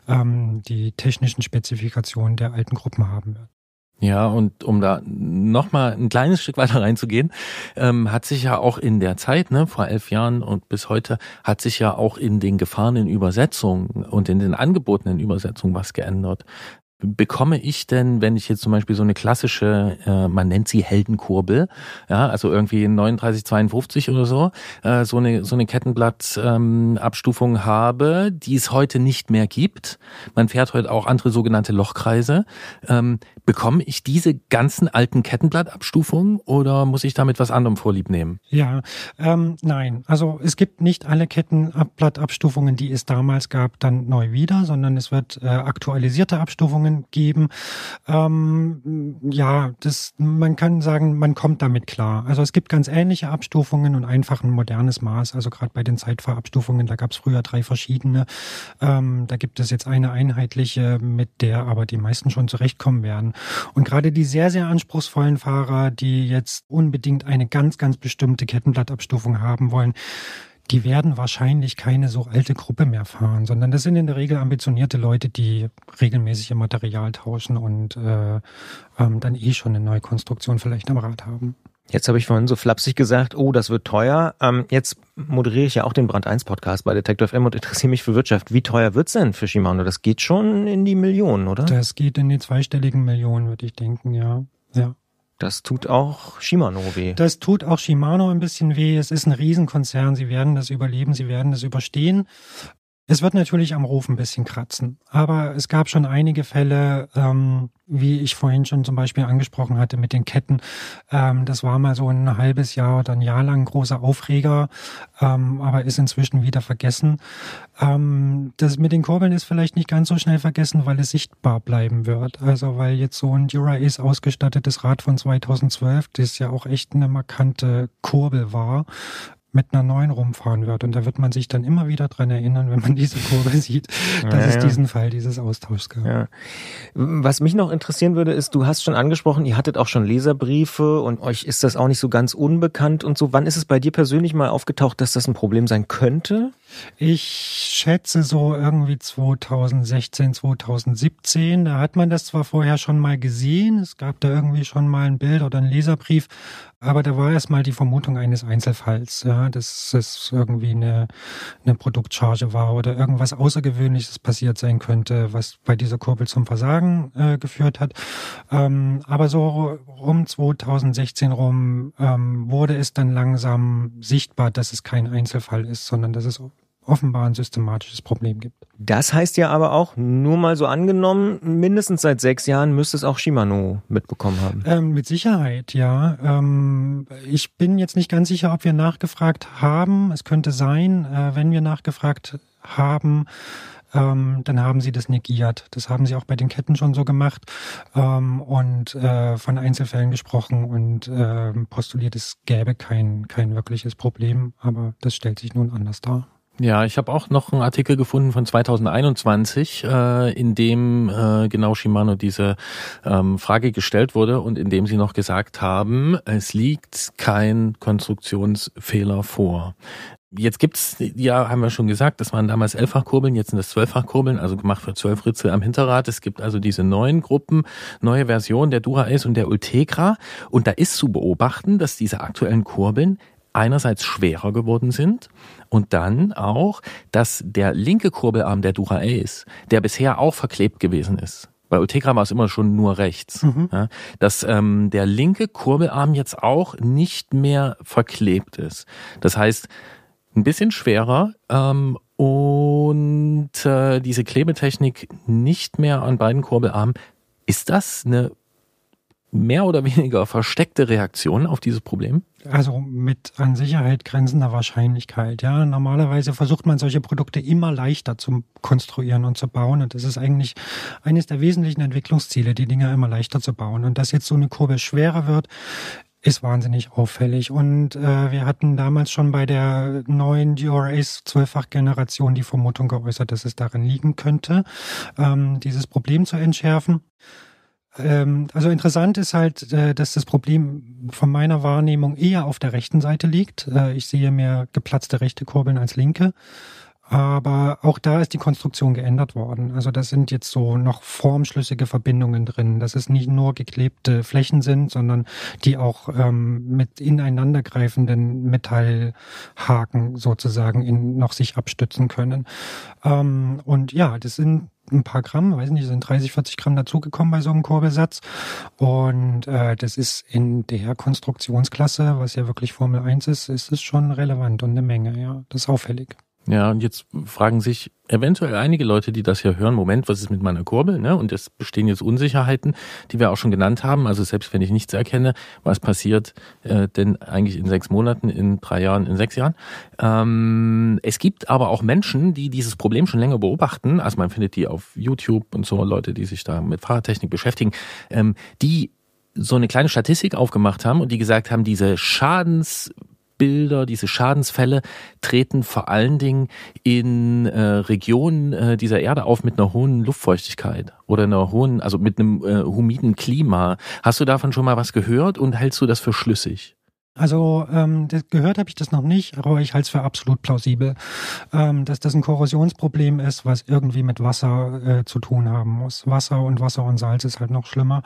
Speaker 4: technischen Spezifikationen der alten Gruppen haben wird.
Speaker 1: Ja, und um da nochmal ein kleines Stück weiter reinzugehen, hat sich ja auch in der Zeit, vor 11 Jahren und bis heute, hat sich ja auch in den gefahrenen Übersetzungen und in den angebotenen Übersetzungen was geändert. Bekomme ich denn, wenn ich jetzt zum Beispiel so eine klassische, man nennt sie Heldenkurbel, ja, also irgendwie 3952 oder so eine Kettenblattabstufung habe, die es heute nicht mehr gibt. Man fährt heute auch andere sogenannte Lochkreise. Bekomme ich diese ganzen alten Kettenblattabstufungen oder muss ich damit was anderem Vorlieb nehmen?
Speaker 4: Ja, nein. Also es gibt nicht alle Kettenblattabstufungen, die es damals gab, dann neu wieder, sondern es wird aktualisierte Abstufungen geben. Man kann sagen, man kommt damit klar. Also es gibt ganz ähnliche Abstufungen und einfach ein modernes Maß. Also gerade bei den Zeitfahrabstufungen, da gab es früher 3 verschiedene. Da gibt es jetzt eine einheitliche, mit der aber die meisten schon zurechtkommen werden. Und gerade die sehr, sehr anspruchsvollen Fahrer, die jetzt unbedingt eine ganz, ganz bestimmte Kettenblattabstufung haben wollen, die werden wahrscheinlich keine so alte Gruppe mehr fahren, sondern das sind in der Regel ambitionierte Leute, die regelmäßig ihr Material tauschen und dann schon eine neue Konstruktion vielleicht am Rad haben.
Speaker 2: Jetzt habe ich vorhin so flapsig gesagt, oh, das wird teuer. Jetzt moderiere ich ja auch den Brand 1 Podcast bei Detektor FM und interessiere mich für Wirtschaft. Wie teuer wird's denn für Shimano? Das geht schon in die Millionen, oder?
Speaker 4: Das geht in die zweistelligen Millionen, würde ich denken, ja.
Speaker 2: Das tut auch Shimano weh.
Speaker 4: Das tut auch Shimano ein bisschen weh. Es ist ein Riesenkonzern. Sie werden das überleben, sie werden das überstehen. Es wird natürlich am Ruf ein bisschen kratzen. Aber es gab schon einige Fälle, wie ich vorhin schon zum Beispiel angesprochen hatte mit den Ketten. Das war mal so ein halbes Jahr oder ein Jahr lang ein großer Aufreger, aber ist inzwischen wieder vergessen. Das mit den Kurbeln ist vielleicht nicht ganz so schnell vergessen, weil es sichtbar bleiben wird. Also weil jetzt so ein Dura-Ace ausgestattetes Rad von 2012, das ja auch echt eine markante Kurbel war, mit einer neuen rumfahren wird. Und da wird man sich dann immer wieder dran erinnern, wenn man diese Kurve sieht, dass es diesen Fall dieses Austauschs gab.
Speaker 2: Ja. Was mich noch interessieren würde, ist, du hast schon angesprochen, ihr hattet auch schon Leserbriefe und euch ist das auch nicht so ganz unbekannt und so. Wann ist es bei dir persönlich mal aufgetaucht, dass das ein Problem sein könnte?
Speaker 4: Ich schätze so irgendwie 2016, 2017. Da hat man das zwar vorher schon mal gesehen, es gab da irgendwie schon mal ein Bild oder einen Leserbrief, aber da war erstmal die Vermutung eines Einzelfalls, ja, dass es irgendwie eine Produktcharge war oder irgendwas Außergewöhnliches passiert sein könnte, was bei dieser Kurbel zum Versagen geführt hat. Aber so um 2016 rum wurde es dann langsam sichtbar, dass es kein Einzelfall ist, sondern dass es offenbar ein systematisches Problem gibt.
Speaker 2: Das heißt ja aber auch, nur mal so angenommen, mindestens seit 6 Jahren müsste es auch Shimano mitbekommen haben.
Speaker 4: Mit Sicherheit, ja. Ich bin jetzt nicht ganz sicher, ob wir nachgefragt haben. Es könnte sein, wenn wir nachgefragt haben, dann haben sie das negiert. Das haben sie auch bei den Ketten schon so gemacht und von Einzelfällen gesprochen und postuliert, es gäbe kein wirkliches Problem, aber das stellt sich nun anders dar.
Speaker 1: Ja, ich habe auch noch einen Artikel gefunden von 2021, in dem genau Shimano diese Frage gestellt wurde und in dem sie noch gesagt haben, es liegt kein Konstruktionsfehler vor. Jetzt gibt's, ja, haben wir schon gesagt, das waren damals 11-fach-Kurbeln, jetzt sind das 12-fach-Kurbeln, also gemacht für 12 Ritzel am Hinterrad. Es gibt also diese neuen Gruppen, neue Versionen der Dura-Ace und der Ultegra. Und da ist zu beobachten, dass diese aktuellen Kurbeln einerseits schwerer geworden sind und dann auch, dass der linke Kurbelarm der Dura-Ace, der bisher auch verklebt gewesen ist, bei Ultegra war es immer schon nur rechts, ja, dass der linke Kurbelarm jetzt auch nicht mehr verklebt ist. Das heißt, ein bisschen schwerer und diese Klebetechnik nicht mehr an beiden Kurbelarmen. Ist das eine mehr oder weniger versteckte Reaktion auf dieses Problem?
Speaker 4: Also mit an Sicherheit grenzender Wahrscheinlichkeit. Ja, normalerweise versucht man solche Produkte immer leichter zu konstruieren und zu bauen. Und das ist eigentlich eines der wesentlichen Entwicklungsziele, die Dinger immer leichter zu bauen. Und dass jetzt so eine Kurbel schwerer wird, ist wahnsinnig auffällig. Und wir hatten damals schon bei der neuen Dura-Ace 12-fach-Generation die Vermutung geäußert, dass es darin liegen könnte, dieses Problem zu entschärfen. Also interessant ist halt, dass das Problem von meiner Wahrnehmung eher auf der rechten Seite liegt. Ich sehe mehr geplatzte rechte Kurbeln als linke. Aber auch da ist die Konstruktion geändert worden. Also das sind jetzt so noch formschlüssige Verbindungen drin, dass es nicht nur geklebte Flächen sind, sondern die auch mit ineinandergreifenden Metallhaken sozusagen noch sich abstützen können. Und ja, das sind ein paar Gramm, weiß nicht, sind 30, 40 Gramm dazugekommen bei so einem Kurbelsatz. Und das ist in der Konstruktionsklasse, was ja wirklich Formel 1 ist es schon relevant und eine Menge, ja. Das ist auffällig.
Speaker 1: Ja, und jetzt fragen sich eventuell einige Leute, die das hier hören, Moment, was ist mit meiner Kurbel? Ne? Und es bestehen jetzt Unsicherheiten, die wir auch schon genannt haben. Also selbst wenn ich nichts erkenne, was passiert denn eigentlich in 6 Monaten, in 3 Jahren, in 6 Jahren? Es gibt aber auch Menschen, die dieses Problem schon länger beobachten. Also man findet die auf YouTube und so, Leute, die sich da mit Fahrradtechnik beschäftigen, die so eine kleine Statistik aufgemacht haben und die gesagt haben, diese Schadensbilder, diese Schadensfälle treten vor allen Dingen in Regionen dieser Erde auf mit einer hohen Luftfeuchtigkeit oder einer hohen, also mit einem humiden Klima. Hast du davon schon mal was gehört und hältst du das für schlüssig?
Speaker 4: Also gehört habe ich das noch nicht, aber ich halte es für absolut plausibel, dass das ein Korrosionsproblem ist, was irgendwie mit Wasser zu tun haben muss. Wasser und Salz ist halt noch schlimmer.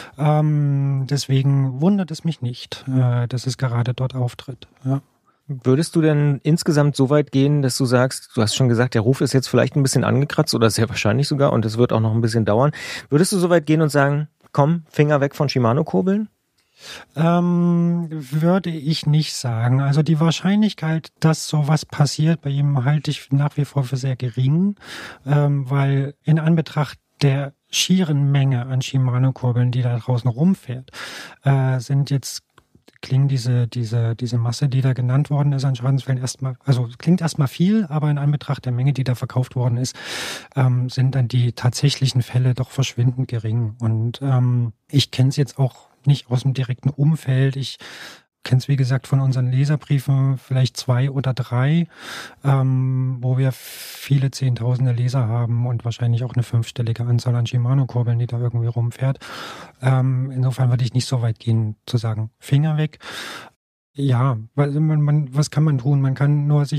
Speaker 4: Deswegen wundert es mich nicht, dass es gerade dort auftritt. Ja.
Speaker 2: Würdest du denn insgesamt so weit gehen, dass du sagst, du hast schon gesagt, der Ruf ist jetzt vielleicht ein bisschen angekratzt oder sehr wahrscheinlich sogar und es wird auch noch ein bisschen dauern. Würdest du so weit gehen und sagen, komm, Finger weg von Shimano-Kurbeln?
Speaker 4: Würde ich nicht sagen. Also die Wahrscheinlichkeit, dass sowas passiert, bei ihm halte ich nach wie vor für sehr gering, weil in Anbetracht der schieren Menge an Shimano-Kurbeln, die da draußen rumfährt, klingen diese Masse, die da genannt worden ist an Schadensfällen erstmal, also klingt erstmal viel, aber in Anbetracht der Menge, die da verkauft worden ist, sind dann die tatsächlichen Fälle doch verschwindend gering. Und ich kenne es jetzt auch nicht aus dem direkten Umfeld. Ich kenne es, wie gesagt, von unseren Leserbriefen vielleicht 2 oder 3, wo wir viele Zehntausende Leser haben und wahrscheinlich auch eine 5-stellige Anzahl an Shimano-Kurbeln, die da irgendwie rumfährt. Insofern würde ich nicht so weit gehen, zu sagen, Finger weg. Ja, was kann man tun? Man kann nur sich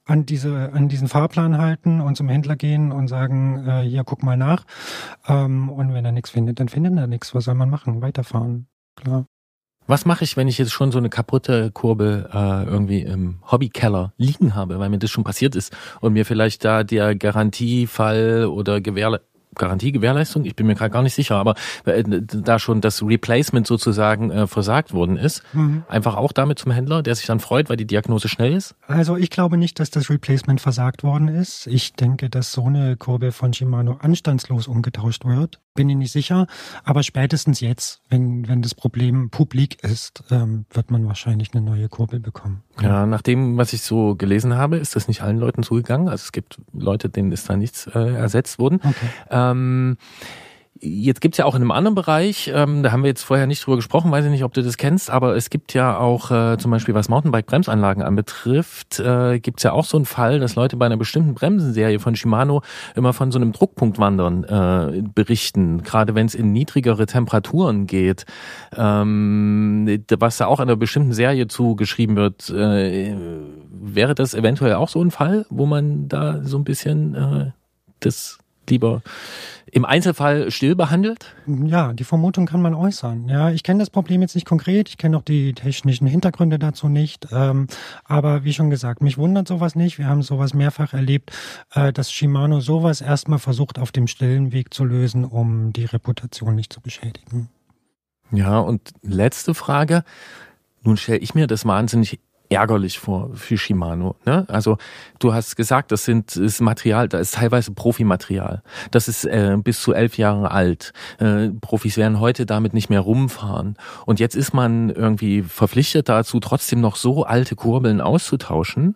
Speaker 4: an diesen Fahrplan halten und zum Händler gehen und sagen, hier, guck mal nach. Und wenn er nichts findet, dann findet er nichts. Was soll man machen? Weiterfahren. Klar.
Speaker 1: Was mache ich, wenn ich jetzt schon so eine kaputte Kurbel irgendwie im Hobbykeller liegen habe, weil mir das schon passiert ist und mir vielleicht da der Garantiefall oder Garantiegewährleistung, ich bin mir gerade gar nicht sicher, aber da schon das Replacement sozusagen versagt worden ist, einfach auch damit zum Händler, der sich dann freut, weil die Diagnose schnell ist?
Speaker 4: Also ich glaube nicht, dass das Replacement versagt worden ist. Ich denke, dass so eine Kurbel von Shimano anstandslos umgetauscht wird. Bin ich nicht sicher, aber spätestens jetzt, wenn das Problem publik ist, wird man wahrscheinlich eine neue Kurbel bekommen.
Speaker 1: Ja, nach dem, was ich so gelesen habe, ist das nicht allen Leuten zugegangen. Also es gibt Leute, denen ist da nichts ersetzt worden. Okay. Jetzt gibt's ja auch in einem anderen Bereich, da haben wir jetzt vorher nicht drüber gesprochen, weiß ich nicht, ob du das kennst, aber es gibt ja auch zum Beispiel, was Mountainbike-Bremsanlagen anbetrifft, gibt's ja auch so einen Fall, dass Leute bei einer bestimmten Bremsenserie von Shimano immer von so einem Druckpunktwandern berichten, gerade wenn es in niedrigere Temperaturen geht, was da auch einer bestimmten Serie zugeschrieben wird. Wäre das eventuell auch so ein Fall, wo man da so ein bisschen das lieber im Einzelfall still behandelt?
Speaker 4: Ja, die Vermutung kann man äußern. Ja, ich kenne das Problem jetzt nicht konkret, ich kenne auch die technischen Hintergründe dazu nicht, aber wie schon gesagt, mich wundert sowas nicht. Wir haben sowas mehrfach erlebt, dass Shimano sowas erstmal versucht, auf dem stillen Weg zu lösen, um die Reputation nicht zu beschädigen. Ja,
Speaker 1: und letzte Frage. Nun stelle ich mir das wahnsinnig ärgerlich für Shimano, ne? Also du hast gesagt, das ist Material, da ist teilweise Profimaterial. Das ist bis zu 11 Jahre alt. Profis werden heute damit nicht mehr rumfahren. Und jetzt ist man irgendwie verpflichtet dazu, trotzdem noch so alte Kurbeln auszutauschen.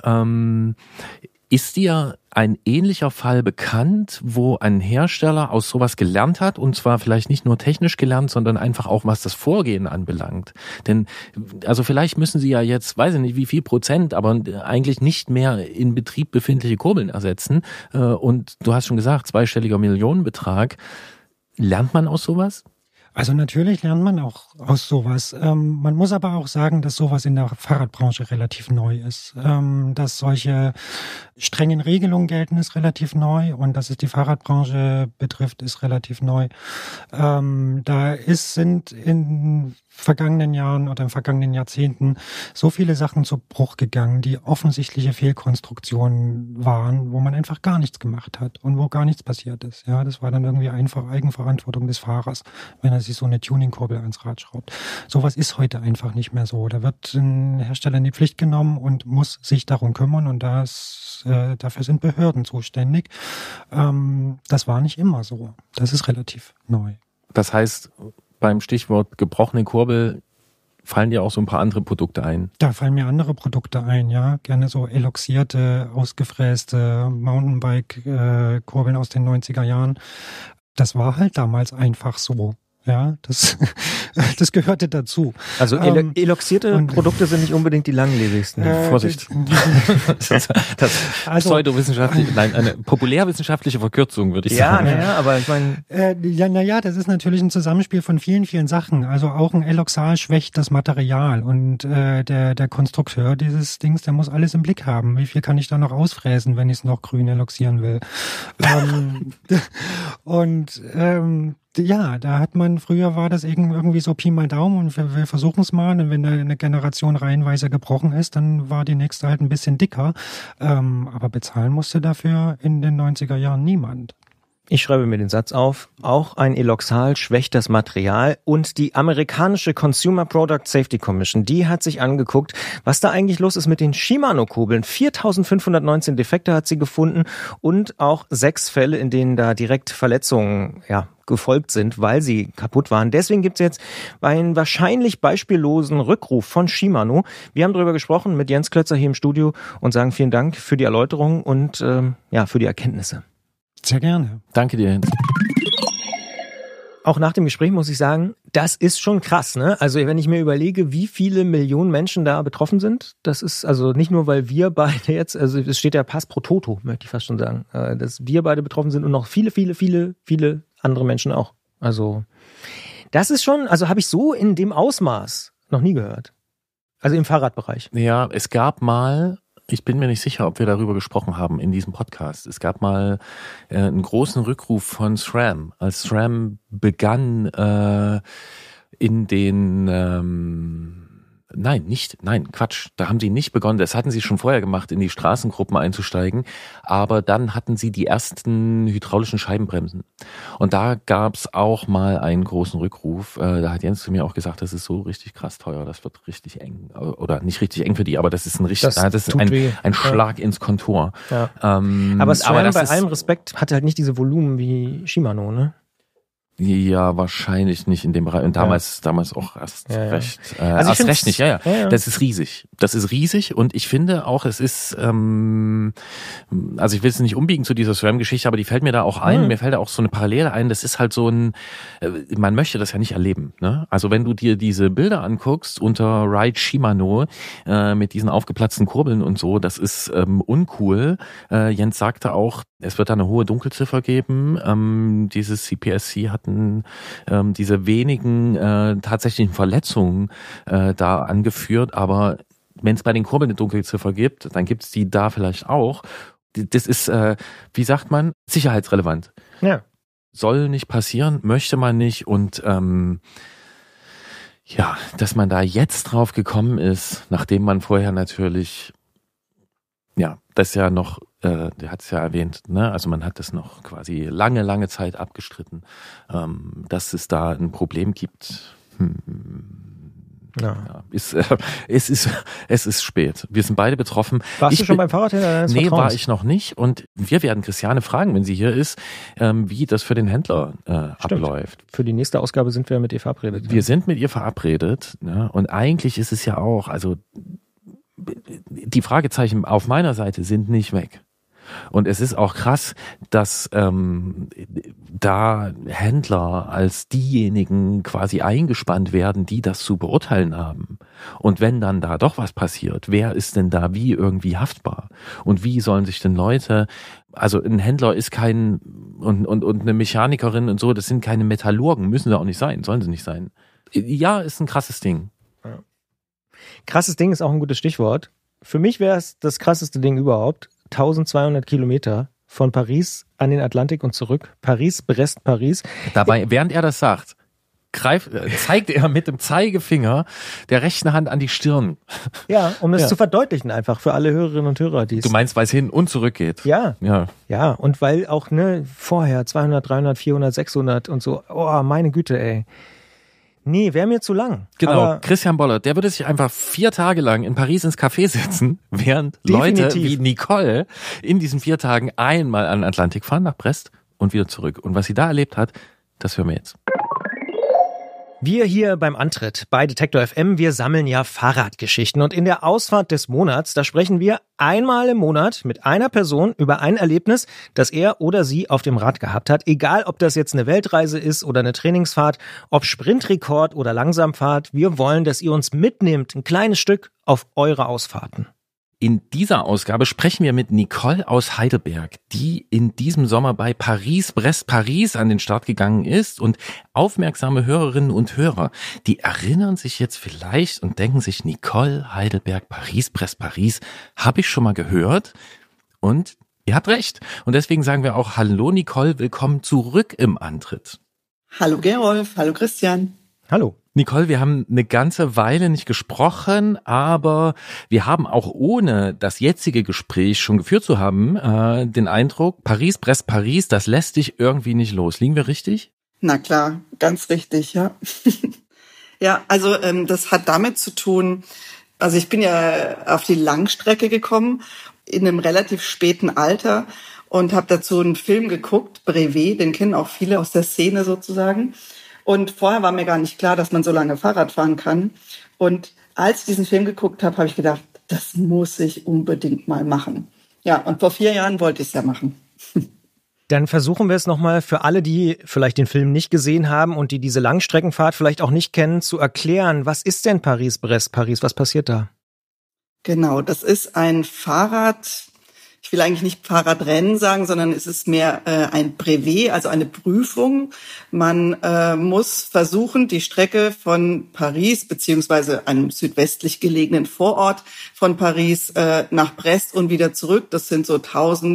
Speaker 1: Ist dir ein ähnlicher Fall bekannt, wo ein Hersteller aus sowas gelernt hat, und zwar vielleicht nicht nur technisch gelernt, sondern einfach auch, was das Vorgehen anbelangt? Denn also vielleicht müssen sie ja jetzt, weiß ich nicht wie viel Prozent, aber eigentlich nicht mehr in Betrieb befindliche Kurbeln ersetzen. Und du hast schon gesagt, zweistelliger Millionenbetrag. Lernt man aus sowas?
Speaker 4: Also natürlich lernt man auch aus sowas. Man muss aber auch sagen, dass sowas in der Fahrradbranche relativ neu ist. Dass solche strengen Regelungen gelten, ist relativ neu, und dass es die Fahrradbranche betrifft, ist relativ neu. Sind in vergangenen Jahren oder in vergangenen Jahrzehnten so viele Sachen zu Bruch gegangen, die offensichtliche Fehlkonstruktionen waren, wo man einfach gar nichts gemacht hat und wo gar nichts passiert ist. Ja, das war dann irgendwie einfach Eigenverantwortung des Fahrers, wenn er sich so eine Tuningkurbel ans Rad schraubt. Sowas ist heute einfach nicht mehr so. Da wird ein Hersteller in die Pflicht genommen und muss sich darum kümmern, und dafür sind Behörden zuständig. Das war nicht immer so. Das ist relativ neu.
Speaker 1: Das heißt, beim Stichwort gebrochene Kurbel fallen dir auch so ein paar andere Produkte ein?
Speaker 4: Da fallen mir andere Produkte ein, ja. Gerne so eloxierte, ausgefräste Mountainbike-Kurbeln aus den 90er Jahren. Das war halt damals einfach so. Ja, das gehörte dazu.
Speaker 2: Also eloxierte Produkte sind nicht unbedingt die langlebigsten.
Speaker 1: Vorsicht. Das pseudowissenschaftliche, nein, eine populärwissenschaftliche Verkürzung, würde ich sagen.
Speaker 2: Ja, aber ich meine...
Speaker 4: das ist natürlich ein Zusammenspiel von vielen, vielen Sachen. Also auch ein Eloxal schwächt das Material, und der Konstrukteur dieses Dings, der muss alles im Blick haben. Wie viel kann ich da noch ausfräsen, wenn ich es noch grün eloxieren will? Ja, früher war das irgendwie so Pi mal Daumen, und wir versuchen es mal, und wenn da eine Generation reihenweise gebrochen ist, dann war die nächste halt ein bisschen dicker, aber bezahlen musste dafür in den 90er Jahren niemand.
Speaker 2: Ich schreibe mir den Satz auf: Auch ein Eloxal schwächt das Material. Und die amerikanische Consumer Product Safety Commission, die hat sich angeguckt, was da eigentlich los ist mit den Shimano-Kurbeln. 4.519 Defekte hat sie gefunden und auch 6 Fälle, in denen da direkt Verletzungen gefolgt sind, weil sie kaputt waren. Deswegen gibt es jetzt einen wahrscheinlich beispiellosen Rückruf von Shimano. Wir haben darüber gesprochen mit Jens Klötzer hier im Studio und sagen vielen Dank für die Erläuterung und für die Erkenntnisse.
Speaker 4: Sehr gerne.
Speaker 1: Danke dir, Jens.
Speaker 2: Auch nach dem Gespräch muss ich sagen, das ist schon krass, ne? Also wenn ich mir überlege, wie viele Millionen Menschen da betroffen sind, das ist also nicht nur, weil wir beide jetzt, also es steht ja Pass pro Toto, möchte ich fast schon sagen, dass wir beide betroffen sind und noch viele, viele, viele, viele andere Menschen auch. Also das ist schon, also habe ich so in dem Ausmaß noch nie gehört. Also im Fahrradbereich.
Speaker 1: Ja, es gab mal Ich bin mir nicht sicher, ob wir darüber gesprochen haben in diesem Podcast. Es gab mal einen großen Rückruf von SRAM. Als SRAM begann in den Nein, Quatsch. Da haben sie nicht begonnen. Das hatten sie schon vorher gemacht, in die Straßengruppen einzusteigen. Aber dann hatten sie die ersten hydraulischen Scheibenbremsen. Und da gab's auch mal einen großen Rückruf. Da hat Jens zu mir auch gesagt, das ist so richtig krass teuer. Das wird richtig eng. Oder nicht richtig eng für die, aber das ist ein Schlag ins Kontor.
Speaker 2: Ja. Aber SRAM, bei allem Respekt, hatte halt nicht diese Volumen wie Shimano, ne?
Speaker 1: Ja, wahrscheinlich nicht in dem Bereich. Und damals auch erst recht.
Speaker 2: Also
Speaker 1: erst recht nicht, ja. Das ist riesig. Und ich finde auch, es ist, also ich will es nicht umbiegen zu dieser SRAM-Geschichte, aber die fällt mir da auch ein. Mir fällt da auch so eine Parallele ein. Das ist halt so man möchte das ja nicht erleben, ne? Also wenn du dir diese Bilder anguckst unter Ride Shimano, mit diesen aufgeplatzten Kurbeln und so, das ist uncool. Jens sagte auch, es wird da eine hohe Dunkelziffer geben. Dieses CPSC hatten diese wenigen tatsächlichen Verletzungen da angeführt, aber wenn es bei den Kurbeln eine Dunkelziffer gibt, dann gibt es die da vielleicht auch. Das ist, wie sagt man, sicherheitsrelevant.
Speaker 2: Ja.
Speaker 1: Soll nicht passieren, möchte man nicht und dass man da jetzt drauf gekommen ist, nachdem man vorher natürlich das ja noch, der hat es ja erwähnt, ne? Also man hat das noch quasi lange Zeit abgestritten, dass es da ein Problem gibt. Es ist spät. Wir sind beide betroffen.
Speaker 2: Warst du schon beim Fahrradhändler deines
Speaker 1: Vertrauens?
Speaker 2: Nee,
Speaker 1: war ich noch nicht. Und wir werden Christiane fragen, wenn sie hier ist, wie das für den Händler abläuft.
Speaker 2: Für die nächste Ausgabe sind wir mit ihr verabredet.
Speaker 1: Wir sind mit ihr verabredet. Ne? Und eigentlich ist es ja auch, also die Fragezeichen auf meiner Seite sind nicht weg. Und es ist auch krass, dass da Händler als diejenigen quasi eingespannt werden, die das zu beurteilen haben. Und wenn dann da doch was passiert, wer ist denn da wie irgendwie haftbar? Und wie sollen sich denn Leute, also ein Händler ist kein und eine Mechanikerin und so, das sind keine Metallurgen, müssen sie auch nicht sein, sollen sie nicht sein. Ja, ist ein krasses Ding.
Speaker 2: Ja. Krasses Ding ist auch ein gutes Stichwort. Für mich wäre es das krasseste Ding überhaupt. 1200 Kilometer von Paris an den Atlantik und zurück. Paris, Brest, Paris.
Speaker 1: Dabei, während er das sagt, zeigt er mit dem Zeigefinger der rechten Hand an die Stirn.
Speaker 2: Ja, um das zu verdeutlichen einfach für alle Hörerinnen und Hörer.
Speaker 1: Du meinst, weil es hin und zurück geht?
Speaker 2: Ja. Und weil auch vorher 200, 300, 400, 600 und so. Oh, meine Güte, ey. Nee, wäre mir zu lang.
Speaker 1: Genau,
Speaker 2: aber
Speaker 1: Christian Bollert, der würde sich einfach 4 Tage lang in Paris ins Café setzen, während Leute wie Nicole in diesen 4 Tagen einmal an den Atlantik fahren, nach Brest und wieder zurück. Und was sie da erlebt hat, das hören wir jetzt.
Speaker 2: Wir hier beim Antritt bei Detektor FM, wir sammeln ja Fahrradgeschichten und in der Ausfahrt des Monats, da sprechen wir einmal im Monat mit einer Person über ein Erlebnis, das er oder sie auf dem Rad gehabt hat, egal ob das jetzt eine Weltreise ist oder eine Trainingsfahrt, ob Sprintrekord oder Langsamfahrt, wir wollen, dass ihr uns mitnehmt, ein kleines Stück auf eure Ausfahrten.
Speaker 1: In dieser Ausgabe sprechen wir mit Nicole aus Heidelberg, die in diesem Sommer bei Paris-Brest-Paris an den Start gegangen ist und aufmerksame Hörerinnen und Hörer, die erinnern sich jetzt vielleicht und denken sich, Nicole, Heidelberg, Paris-Brest-Paris, habe ich schon mal gehört und ihr habt recht. Und deswegen sagen wir auch, hallo Nicole, willkommen zurück im Antritt.
Speaker 5: Hallo Gerolf, hallo Christian.
Speaker 2: Hallo.
Speaker 1: Nicole, wir haben eine ganze Weile nicht gesprochen, aber wir haben auch ohne das jetzige Gespräch schon geführt zu haben, den Eindruck, Paris, Brest, Paris, das lässt dich irgendwie nicht los. Liegen wir richtig?
Speaker 5: Na klar, ganz richtig, ja. Ja, also das hat damit zu tun, also ich bin ja auf die Langstrecke gekommen, in einem relativ späten Alter und habe dazu einen Film geguckt, Brevet, den kennen auch viele aus der Szene sozusagen. Und vorher war mir gar nicht klar, dass man so lange Fahrrad fahren kann. Und als ich diesen Film geguckt habe, habe ich gedacht, das muss ich unbedingt mal machen. Ja, und vor 4 Jahren wollte ich es ja machen.
Speaker 2: Dann versuchen wir es nochmal für alle, die vielleicht den Film nicht gesehen haben und die diese Langstreckenfahrt vielleicht auch nicht kennen, zu erklären, was ist denn Paris-Brest-Paris? Was passiert da?
Speaker 5: Genau, das ist ein Fahrrad, ich will eigentlich nicht Fahrradrennen sagen, sondern es ist mehr ein Brevet, also eine Prüfung. Man muss versuchen, die Strecke von Paris beziehungsweise einem südwestlich gelegenen Vorort von Paris nach Brest und wieder zurück. Das sind so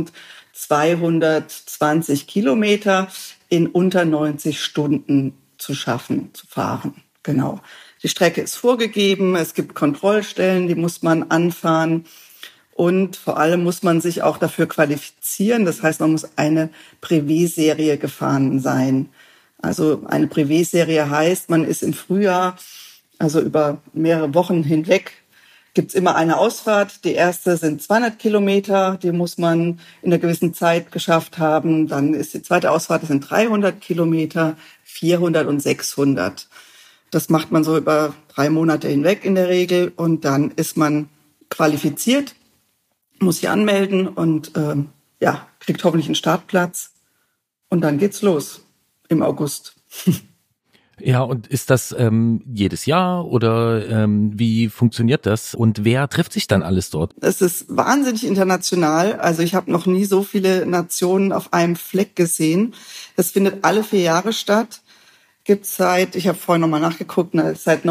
Speaker 5: 1220 Kilometer in unter 90 Stunden zu fahren. Genau. Die Strecke ist vorgegeben, es gibt Kontrollstellen, die muss man anfahren. Und vor allem muss man sich auch dafür qualifizieren. Das heißt, man muss eine Brevet-Serie gefahren sein. Also eine Brevet-Serie heißt, man ist im Frühjahr, also über mehrere Wochen hinweg, gibt's immer eine Ausfahrt. Die erste sind 200 Kilometer, die muss man in einer gewissen Zeit geschafft haben. Dann ist die zweite Ausfahrt, das sind 300 Kilometer, 400 und 600. Das macht man so über 3 Monate hinweg in der Regel. Und dann ist man qualifiziert, muss sich anmelden und kriegt hoffentlich einen Startplatz. Und dann geht's los im August.
Speaker 1: Ja, und ist das jedes Jahr oder wie funktioniert das? Und wer trifft sich dann alles dort?
Speaker 5: Es ist wahnsinnig international. Also ich habe noch nie so viele Nationen auf einem Fleck gesehen. Das findet alle 4 Jahre statt. Gibt's ich habe vorhin nochmal nachgeguckt, seit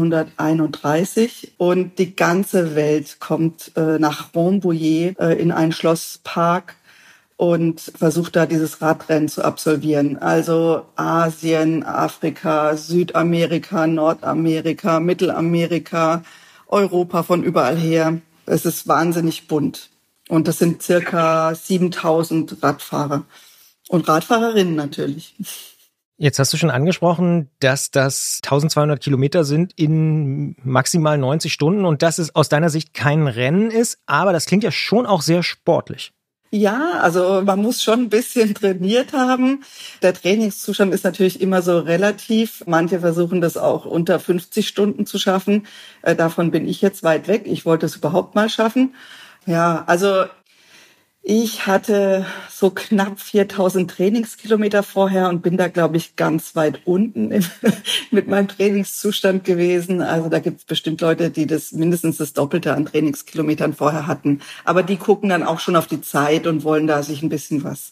Speaker 5: 1931 und die ganze Welt kommt nach Rambouillet in einen Schlosspark und versucht da dieses Radrennen zu absolvieren. Also Asien, Afrika, Südamerika, Nordamerika, Mittelamerika, Europa von überall her. Es ist wahnsinnig bunt und das sind circa 7000 Radfahrer und Radfahrerinnen natürlich.
Speaker 2: Jetzt hast du schon angesprochen, dass das 1200 Kilometer sind in maximal 90 Stunden und dass es aus deiner Sicht kein Rennen ist, aber das klingt ja schon auch sehr sportlich.
Speaker 5: Ja, also man muss schon ein bisschen trainiert haben. Der Trainingszustand ist natürlich immer so relativ. Manche versuchen das auch unter 50 Stunden zu schaffen. Davon bin ich jetzt weit weg. Ich wollte es überhaupt mal schaffen. Ja, also ich hatte so knapp 4000 Trainingskilometer vorher und bin da, glaube ich, ganz weit unten mit meinem Trainingszustand gewesen. Also da gibt es bestimmt Leute, die das mindestens das Doppelte an Trainingskilometern vorher hatten. Aber die gucken dann auch schon auf die Zeit und wollen da sich ein bisschen was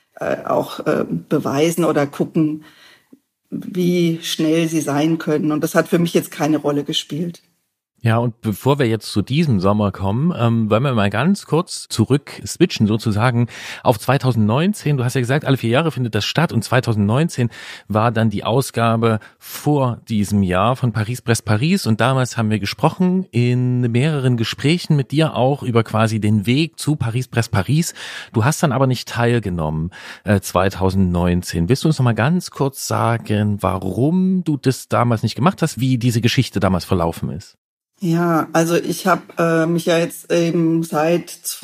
Speaker 5: beweisen oder gucken, wie schnell sie sein können. Und das hat für mich jetzt keine Rolle gespielt.
Speaker 1: Ja, und bevor wir jetzt zu diesem Sommer kommen, wollen wir mal ganz kurz zurück switchen sozusagen auf 2019. Du hast ja gesagt, alle 4 Jahre findet das statt und 2019 war dann die Ausgabe vor diesem Jahr von Paris-Brest-Paris und damals haben wir gesprochen in mehreren Gesprächen mit dir auch über quasi den Weg zu Paris-Brest-Paris. Du hast dann aber nicht teilgenommen 2019. Willst du uns noch mal ganz kurz sagen, warum du das damals nicht gemacht hast, wie diese Geschichte damals verlaufen ist?
Speaker 5: Ja, also ich habe mich ja jetzt eben seit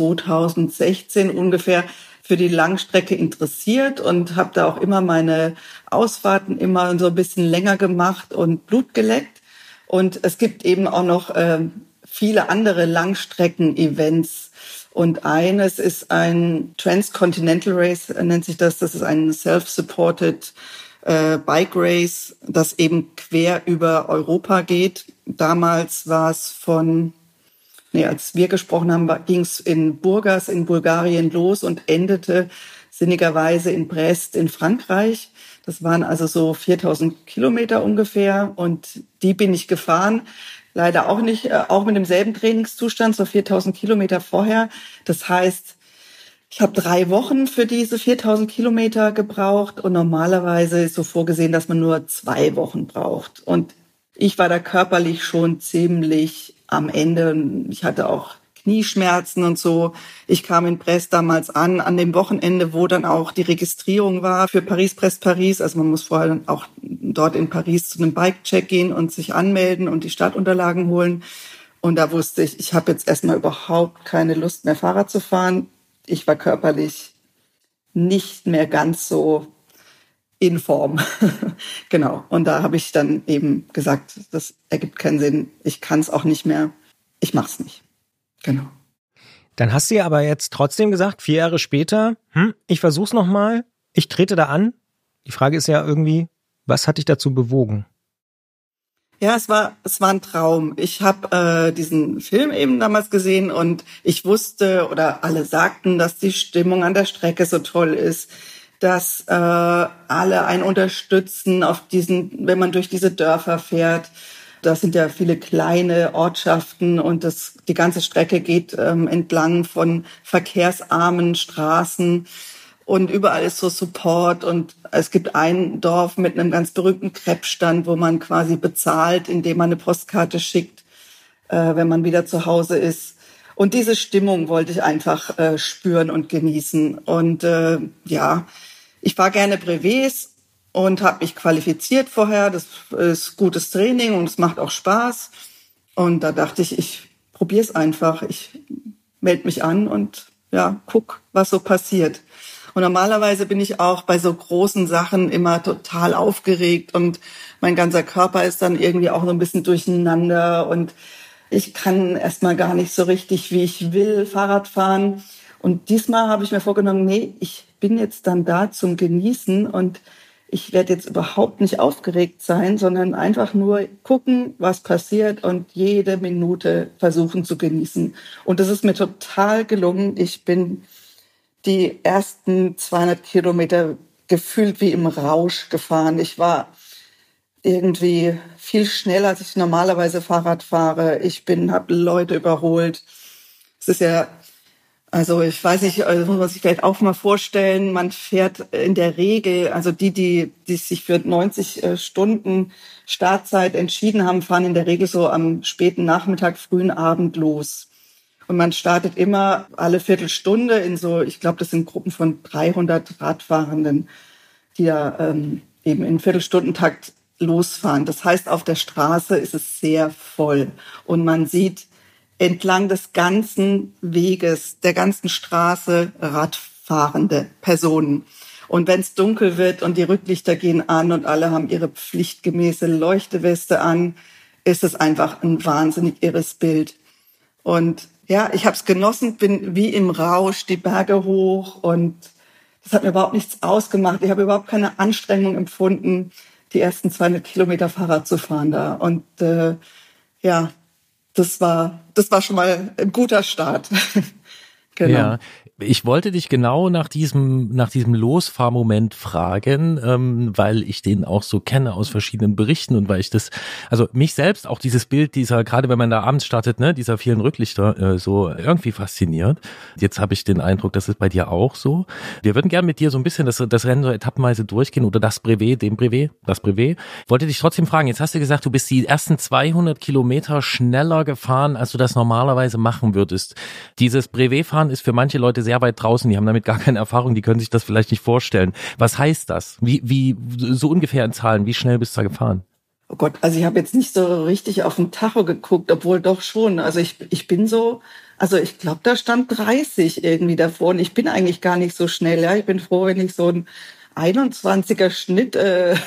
Speaker 5: 2016 ungefähr für die Langstrecke interessiert und habe da auch immer meine Ausfahrten immer so ein bisschen länger gemacht und Blut geleckt. Und es gibt eben auch noch viele andere Langstrecken-Events. Und eines ist ein Transcontinental Race, nennt sich das. Das ist ein self-supported Bike Race, das eben quer über Europa geht. Damals war es als wir gesprochen haben, ging es in Burgas in Bulgarien los und endete sinnigerweise in Brest in Frankreich. Das waren also so 4000 Kilometer ungefähr und die bin ich gefahren. Leider auch nicht, auch mit demselben Trainingszustand, so 4000 Kilometer vorher. Das heißt, ich habe 3 Wochen für diese 4000 Kilometer gebraucht und normalerweise ist so vorgesehen, dass man nur 2 Wochen braucht. Und ich war da körperlich schon ziemlich am Ende. Ich hatte auch Knieschmerzen und so. Ich kam in Brest damals an dem Wochenende, wo dann auch die Registrierung war für Paris-Brest-Paris. Also man muss vorher dann auch dort in Paris zu einem Bike-Check gehen und sich anmelden und die Startunterlagen holen. Und da wusste ich, ich habe jetzt erstmal überhaupt keine Lust mehr, Fahrrad zu fahren. Ich war körperlich nicht mehr ganz so in Form. Genau. Und da habe ich dann eben gesagt, das ergibt keinen Sinn. Ich kann es auch nicht mehr. Ich mach's nicht. Genau.
Speaker 2: Dann hast du ja aber jetzt trotzdem gesagt, 4 Jahre später, ich versuch's nochmal, ich trete da an. Die Frage ist ja irgendwie, was hat dich dazu bewogen?
Speaker 5: Ja, es war ein Traum. Ich habe diesen Film eben damals gesehen und ich wusste oder alle sagten, dass die Stimmung an der Strecke so toll ist, dass alle einen unterstützen wenn man durch diese Dörfer fährt. Das sind ja viele kleine Ortschaften und die ganze Strecke geht entlang von verkehrsarmen Straßen. Und überall ist so Support und es gibt ein Dorf mit einem ganz berühmten Crepe-Stand, wo man quasi bezahlt, indem man eine Postkarte schickt, wenn man wieder zu Hause ist. Und diese Stimmung wollte ich einfach spüren und genießen. Und ich fahre gerne Brevets und habe mich qualifiziert vorher. Das ist gutes Training und es macht auch Spaß. Und da dachte ich probiere es einfach. Ich melde mich an und guck, was so passiert. Und normalerweise bin ich auch bei so großen Sachen immer total aufgeregt und mein ganzer Körper ist dann irgendwie auch so ein bisschen durcheinander und ich kann erstmal gar nicht so richtig, wie ich will, Fahrrad fahren. Und diesmal habe ich mir vorgenommen, nee, ich bin jetzt dann da zum Genießen und ich werde jetzt überhaupt nicht aufgeregt sein, sondern einfach nur gucken, was passiert und jede Minute versuchen zu genießen. Und das ist mir total gelungen. Ich bin die ersten 200 Kilometer gefühlt wie im Rausch gefahren. Ich war irgendwie viel schneller, als ich normalerweise Fahrrad fahre. Habe Leute überholt. Es ist ja, also ich weiß nicht, also muss man sich vielleicht auch mal vorstellen, man fährt in der Regel, also die sich für 90 Stunden Startzeit entschieden haben, fahren in der Regel so am späten Nachmittag, frühen Abend los. Und man startet immer alle Viertelstunde ich glaube, das sind Gruppen von 300 Radfahrenden, die da eben in Viertelstundentakt losfahren. Das heißt, auf der Straße ist es sehr voll. Und man sieht entlang des ganzen Weges, der ganzen Straße radfahrende Personen. Und wenn es dunkel wird und die Rücklichter gehen an und alle haben ihre pflichtgemäße Leuchteweste an, ist es einfach ein wahnsinnig irres Bild. Und ja, ich habe es genossen, bin wie im Rausch die Berge hoch und das hat mir überhaupt nichts ausgemacht. Ich habe überhaupt keine Anstrengung empfunden, die ersten 200 Kilometer Fahrrad zu fahren da. Und das war schon mal ein guter Start. Genau.
Speaker 1: Ja. Ich wollte dich genau nach diesem Losfahrmoment fragen, weil ich den auch so kenne aus verschiedenen Berichten und weil ich also mich selbst auch dieses Bild gerade wenn man da abends startet, ne, dieser vielen Rücklichter, so irgendwie fasziniert. Jetzt habe ich den Eindruck, das ist bei dir auch so. Wir würden gerne mit dir so ein bisschen das Rennen so etappenweise durchgehen oder das Brevet. Wollte dich trotzdem fragen, jetzt hast du gesagt, du bist die ersten 200 Kilometer schneller gefahren, als du das normalerweise machen würdest. Dieses Brevetfahren ist für manche Leute sehr weit draußen, die haben damit gar keine Erfahrung, die können sich das vielleicht nicht vorstellen. Was heißt das? Wie so ungefähr in Zahlen, wie schnell bist du da gefahren?
Speaker 5: Oh Gott, also ich habe jetzt nicht so richtig auf den Tacho geguckt, obwohl doch schon. Also ich bin so, also ich glaube, da stand 30 irgendwie davor und ich bin eigentlich gar nicht so schnell. Ja, ich bin froh, wenn ich so ein 21er Schnitt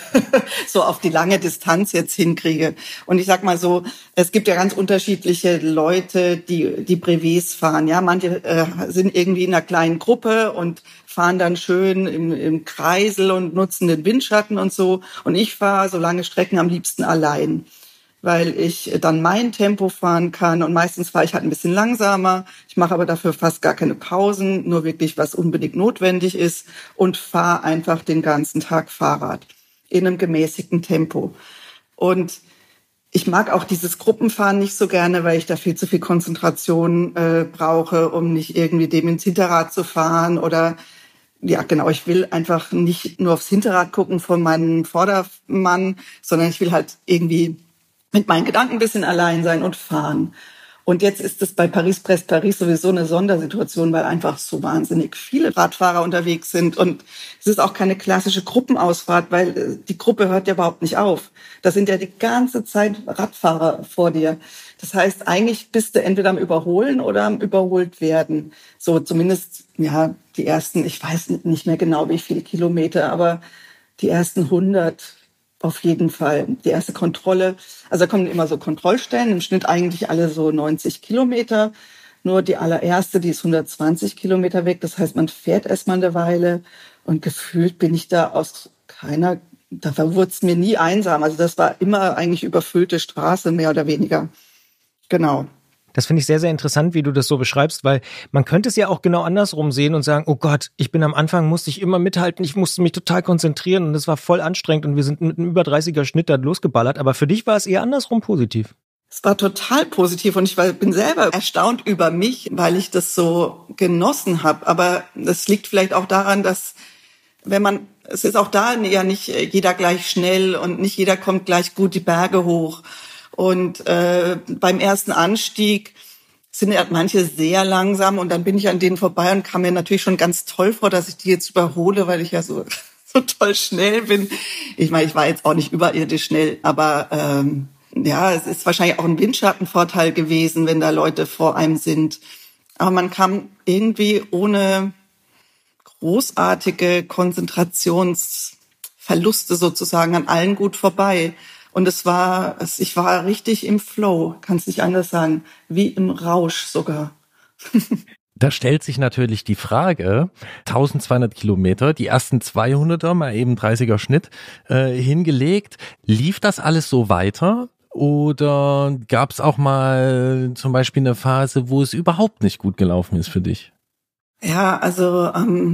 Speaker 5: so auf die lange Distanz jetzt hinkriege. Und ich sag mal so, es gibt ja ganz unterschiedliche Leute, die Brevets fahren. Ja, manche sind irgendwie in einer kleinen Gruppe und fahren dann schön im Kreisel und nutzen den Windschatten und so. Und ich fahre so lange Strecken am liebsten allein, weil ich dann mein Tempo fahren kann und meistens fahre ich halt ein bisschen langsamer. Ich mache aber dafür fast gar keine Pausen, nur wirklich, was unbedingt notwendig ist und fahre einfach den ganzen Tag Fahrrad in einem gemäßigten Tempo. Und ich mag auch dieses Gruppenfahren nicht so gerne, weil ich da viel zu viel Konzentration brauche, um nicht irgendwie dem ins Hinterrad zu fahren oder ja, genau. Ich will einfach nicht nur aufs Hinterrad gucken von meinem Vordermann, sondern ich will halt irgendwie mit meinen Gedanken ein bisschen allein sein und fahren. Und jetzt ist es bei Paris-Brest-Paris sowieso eine Sondersituation, weil einfach so wahnsinnig viele Radfahrer unterwegs sind. Und es ist auch keine klassische Gruppenausfahrt, weil die Gruppe hört ja überhaupt nicht auf. Da sind ja die ganze Zeit Radfahrer vor dir. Das heißt, eigentlich bist du entweder am Überholen oder am überholt werden. So zumindest, ja, die ersten, ich weiß nicht mehr genau, wie viele Kilometer, aber die ersten 100 auf jeden Fall. Die erste Kontrolle, also da kommen immer so Kontrollstellen, im Schnitt eigentlich alle so 90 Kilometer. Nur die allererste, die ist 120 Kilometer weg. Das heißt, man fährt erstmal eine Weile und gefühlt bin ich da aus keiner da wurde es mir nie einsam. Also das war immer eigentlich überfüllte Straße, mehr oder weniger. Genau.
Speaker 2: Das finde ich sehr, sehr interessant, wie du das so beschreibst, weil man könnte es ja auch genau andersrum sehen und sagen, oh Gott, ich bin am Anfang, musste ich immer mithalten, ich musste mich total konzentrieren und es war voll anstrengend und wir sind mit einem über 30er Schnitt da losgeballert. Aber für dich war es eher andersrum positiv.
Speaker 5: Es war total positiv und ich bin selber erstaunt über mich, weil ich das so genossen habe. Aber das liegt vielleicht auch daran, dass es ist auch da ja nicht jeder gleich schnell und nicht jeder kommt gleich gut die Berge hoch. Und beim ersten Anstieg sind ja manche sehr langsam und dann bin ich an denen vorbei und kam mir natürlich schon ganz toll vor, dass ich die jetzt überhole, weil ich ja so toll schnell bin. Ich meine, ich war jetzt auch nicht überirdisch schnell, aber ja, es ist wahrscheinlich auch ein Windschattenvorteil gewesen, wenn da Leute vor einem sind. Aber man kam irgendwie ohne großartige Konzentrationsverluste sozusagen an allen gut vorbei. Und ich war richtig im Flow, kannst nicht anders sagen, wie im Rausch sogar.
Speaker 1: Da stellt sich natürlich die Frage, 1200 Kilometer, die ersten 200er, mal eben 30er Schnitt hingelegt. Lief das alles so weiter? Oder gab es auch mal zum Beispiel eine Phase, wo es überhaupt nicht gut gelaufen ist für dich?
Speaker 5: Ja, also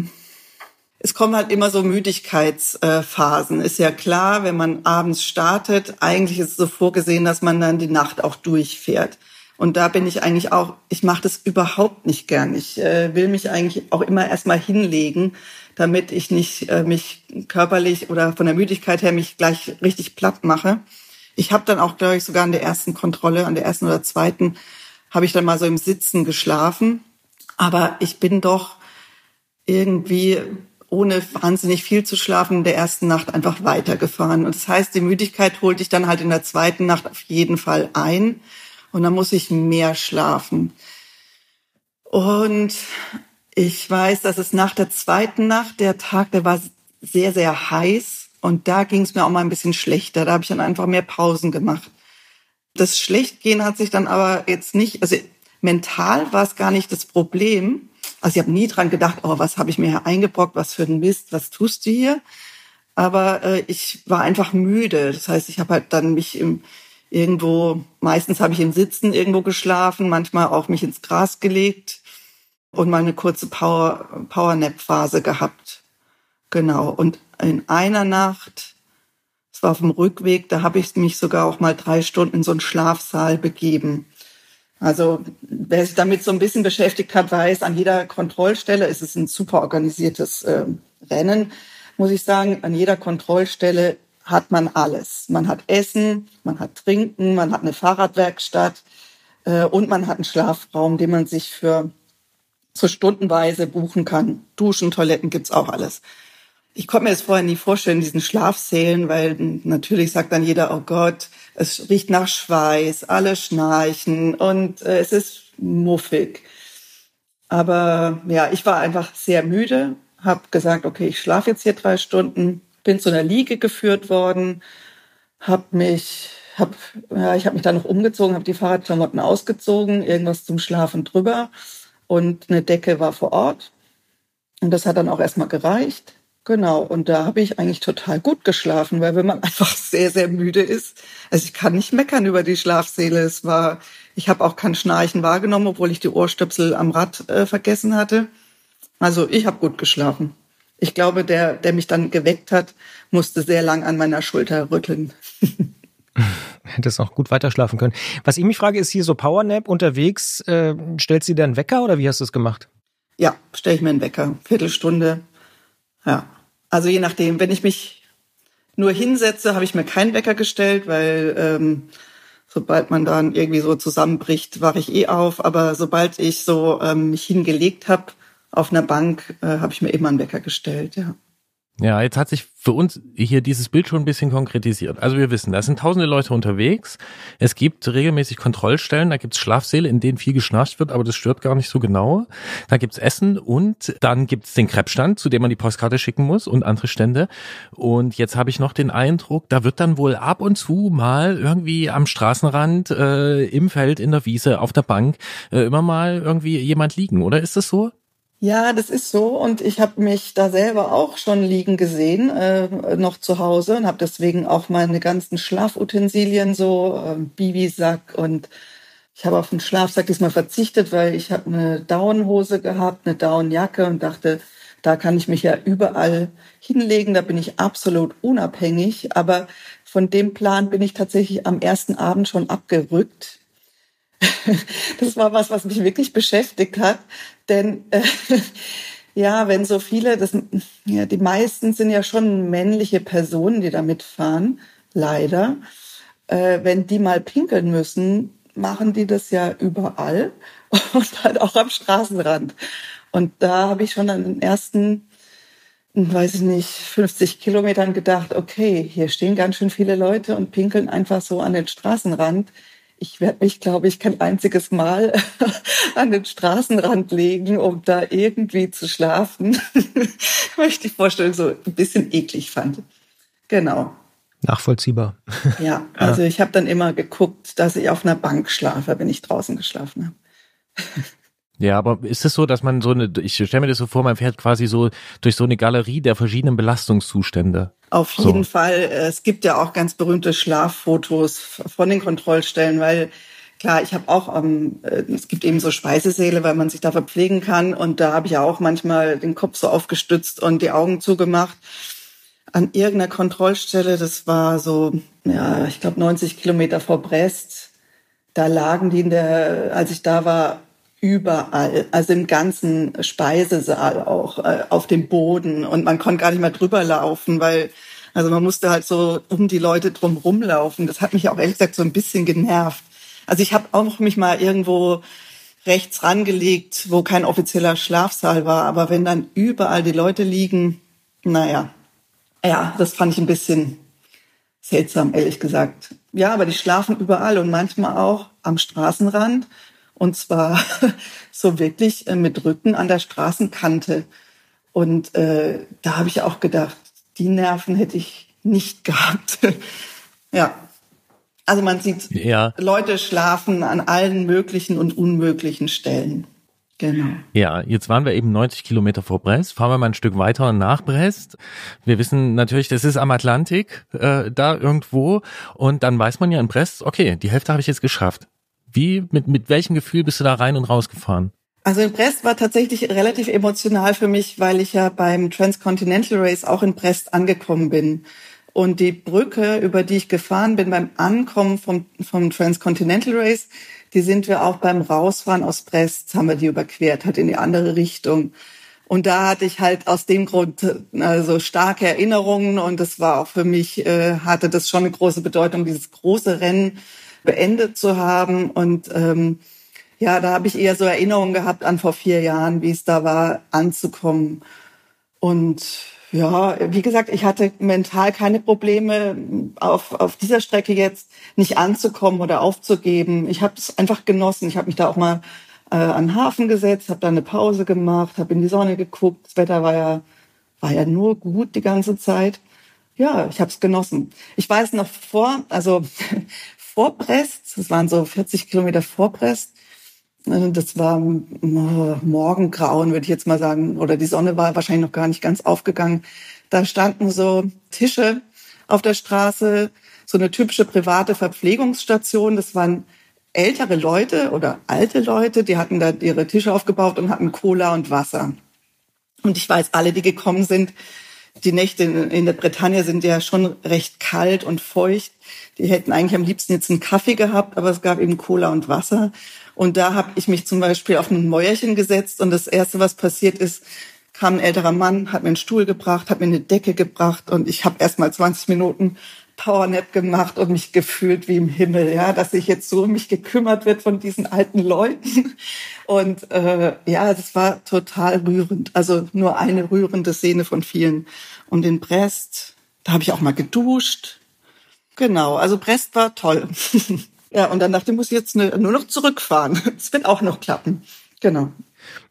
Speaker 5: es kommen halt immer so Müdigkeitsphasen. Ist ja klar, wenn man abends startet, eigentlich ist es so vorgesehen, dass man dann die Nacht auch durchfährt. Und da bin ich eigentlich auch, ich mache das überhaupt nicht gern. Ich will mich eigentlich auch immer erstmal hinlegen, damit ich nicht mich körperlich oder von der Müdigkeit her mich gleich richtig platt mache. Ich habe dann auch, glaube ich, sogar an der ersten Kontrolle, an der ersten oder zweiten, habe ich dann mal so im Sitzen geschlafen. Aber ich bin doch irgendwie, ohne wahnsinnig viel zu schlafen, in der ersten Nacht einfach weitergefahren. Und das heißt, die Müdigkeit holt dich dann halt in der zweiten Nacht auf jeden Fall ein. Und dann muss ich mehr schlafen. Und ich weiß, dass es nach der zweiten Nacht, der Tag, der war sehr, sehr heiß. Und da ging es mir auch mal ein bisschen schlechter. Da habe ich dann einfach mehr Pausen gemacht. Das Schlechtgehen hat sich dann aber jetzt nicht, also mental war es gar nicht das Problem. Also ich habe nie dran gedacht, oh, was habe ich mir hier eingebrockt, was für ein Mist, was tust du hier? Aber ich war einfach müde. Das heißt, ich habe halt dann mich meistens habe ich im Sitzen irgendwo geschlafen, manchmal auch mich ins Gras gelegt und mal eine kurze Power-Nap-Phase gehabt. Genau. Und in einer Nacht, es war auf dem Rückweg, da habe ich mich sogar auch mal 3 Stunden in so einen Schlafsaal begeben. Also wer sich damit so ein bisschen beschäftigt hat, weiß, an jeder Kontrollstelle ist es ein super organisiertes Rennen, muss ich sagen. An jeder Kontrollstelle hat man alles. Man hat Essen, man hat Trinken, man hat eine Fahrradwerkstatt und man hat einen Schlafraum, den man sich für so stundenweise buchen kann. Duschen, Toiletten, gibt's auch alles. Ich konnte mir das vorher nie vorstellen, diesen Schlafsälen, weil natürlich sagt dann jeder, oh Gott, es riecht nach Schweiß, alle schnarchen und es ist muffig. Aber ja, ich war einfach sehr müde, habe gesagt, okay, ich schlafe jetzt hier 3 Stunden, bin zu einer Liege geführt worden, ich habe mich dann noch umgezogen, habe die Fahrradklamotten ausgezogen, irgendwas zum Schlafen drüber und eine Decke war vor Ort. Und das hat dann auch erstmal gereicht. Genau, und da habe ich eigentlich total gut geschlafen, weil wenn man einfach sehr, sehr müde ist, also ich kann nicht meckern über die Schlafsäle. Ich habe auch kein Schnarchen wahrgenommen, obwohl ich die Ohrstöpsel am Rad vergessen hatte. Also ich habe gut geschlafen. Ich glaube, der mich dann geweckt hat, musste sehr lang an meiner Schulter rütteln.
Speaker 2: Hättest auch gut weiterschlafen können. Was ich mich frage, ist hier so Powernap unterwegs, stellst du dir einen Wecker oder wie hast du es gemacht?
Speaker 5: Ja, stelle ich mir einen Wecker, Viertelstunde. Ja, also je nachdem, wenn ich mich nur hinsetze, habe ich mir keinen Wecker gestellt, weil sobald man dann irgendwie so zusammenbricht, wache ich auf. Aber sobald ich so mich hingelegt habe auf einer Bank, habe ich mir immer einen Wecker gestellt, ja.
Speaker 1: Ja, jetzt hat sich für uns hier dieses Bild schon ein bisschen konkretisiert. Also wir wissen, da sind tausende Leute unterwegs. Es gibt regelmäßig Kontrollstellen, da gibt's Schlafsäle, in denen viel geschnarcht wird, aber das stört gar nicht so genau. Da gibt's Essen und dann gibt's den Kreppstand, zu dem man die Postkarte schicken muss und andere Stände. Und jetzt habe ich noch den Eindruck, da wird dann wohl ab und zu mal irgendwie am Straßenrand, im Feld, in der Wiese, auf der Bank immer mal irgendwie jemand liegen, oder ist das so?
Speaker 5: Ja, das ist so und ich habe mich da selber auch schon liegen gesehen, noch zu Hause und habe deswegen auch meine ganzen Schlafutensilien so, Bibisack und ich habe auf den Schlafsack diesmal verzichtet, weil ich habe eine Daunenhose gehabt, eine Daunenjacke und dachte, da kann ich mich ja überall hinlegen, da bin ich absolut unabhängig, aber von dem Plan bin ich tatsächlich am ersten Abend schon abgerückt. Das war was mich wirklich beschäftigt hat, denn ja, wenn so viele, die meisten sind ja schon männliche Personen, die da mitfahren, leider. Wenn die mal pinkeln müssen, machen die das ja überall und halt auch am Straßenrand. Und da habe ich schon an den ersten, weiß ich nicht, 50 Kilometern gedacht, okay, hier stehen ganz schön viele Leute und pinkeln einfach so an den Straßenrand. Ich werde mich, glaube ich, kein einziges Mal an den Straßenrand legen, um da irgendwie zu schlafen, weil ich die Vorstellung so ein bisschen eklig fand. Genau.
Speaker 2: Nachvollziehbar.
Speaker 5: Ja, also ich habe dann immer geguckt, dass ich auf einer Bank schlafe, wenn ich draußen geschlafen habe.
Speaker 1: Ja, aber ist es so, dass man ich stelle mir das so vor, man fährt quasi so durch so eine Galerie der verschiedenen Belastungszustände.
Speaker 5: Auf jeden Fall. Es gibt ja auch ganz berühmte Schlaffotos von den Kontrollstellen, weil klar, ich habe auch, es gibt eben so Speisesäle, weil man sich da verpflegen kann und da habe ich ja auch manchmal den Kopf so aufgestützt und die Augen zugemacht. An irgendeiner Kontrollstelle, das war so, ja, ich glaube 90 Kilometer vor Brest, da lagen die als ich da war, überall, also im ganzen Speisesaal auch, auf dem Boden und man konnte gar nicht mehr drüber laufen, also man musste halt so um die Leute drum rumlaufen. Das hat mich auch ehrlich gesagt so ein bisschen genervt. Also ich habe auch mich mal irgendwo rechts rangelegt, wo kein offizieller Schlafsaal war, aber wenn dann überall die Leute liegen, naja, ja, das fand ich ein bisschen seltsam, ehrlich gesagt. Ja, aber die schlafen überall und manchmal auch am Straßenrand. Und zwar so wirklich mit Rücken an der Straßenkante. Und da habe ich auch gedacht, die Nerven hätte ich nicht gehabt. Ja, also man sieht, Leute schlafen an allen möglichen und unmöglichen Stellen. Genau.
Speaker 1: Ja, jetzt waren wir eben 90 Kilometer vor Brest. Fahren wir mal ein Stück weiter nach Brest. Wir wissen natürlich, das ist am Atlantik, da irgendwo. Und dann weiß man ja in Brest, okay, die Hälfte habe ich jetzt geschafft. Mit welchem Gefühl bist du da rein und raus gefahren?
Speaker 5: Also in Brest war tatsächlich relativ emotional für mich, weil ich ja beim Transcontinental Race auch in Brest angekommen bin. Und die Brücke, über die ich gefahren bin beim Ankommen vom Transcontinental Race, die sind wir auch beim Rausfahren aus Brest, haben wir die überquert, halt in die andere Richtung. Und da hatte ich halt aus dem Grund also starke Erinnerungen und das war auch für mich, hatte das schon eine große Bedeutung, dieses große Rennen beendet zu haben. Und ja, da habe ich eher so Erinnerungen gehabt an vor 4 Jahren, wie es da war, anzukommen. Und ja, wie gesagt, ich hatte mental keine Probleme, auf dieser Strecke jetzt nicht anzukommen oder aufzugeben. Ich habe es einfach genossen. Ich habe mich da auch mal an den Hafen gesetzt, habe da eine Pause gemacht, habe in die Sonne geguckt. Das Wetter war ja nur gut die ganze Zeit. Ja, ich habe es genossen. Ich weiß noch vor Brest, das waren so 40 Kilometer vor Brest, das war Morgengrauen, würde ich jetzt mal sagen, oder die Sonne war wahrscheinlich noch gar nicht ganz aufgegangen. Da standen so Tische auf der Straße, so eine typische private Verpflegungsstation. Das waren ältere Leute oder alte Leute, die hatten da ihre Tische aufgebaut und hatten Cola und Wasser. Und ich weiß, alle, die gekommen sind, die Nächte in der Bretagne sind ja schon recht kalt und feucht. Die hätten eigentlich am liebsten jetzt einen Kaffee gehabt, aber es gab eben Cola und Wasser. Und da habe ich mich zum Beispiel auf ein Mäuerchen gesetzt und das Erste, was passiert ist, kam ein älterer Mann, hat mir einen Stuhl gebracht, hat mir eine Decke gebracht und ich habe erst mal 20 Minuten Powernap gemacht und mich gefühlt wie im Himmel, ja, dass sich jetzt so um mich gekümmert wird von diesen alten Leuten. Und ja, das war total rührend. Also nur eine rührende Szene von vielen. Und in Brest, da habe ich auch mal geduscht. Genau, also Brest war toll. Ja, und dann dachte ich, muss ich jetzt nur noch zurückfahren. Das wird auch noch klappen. Genau.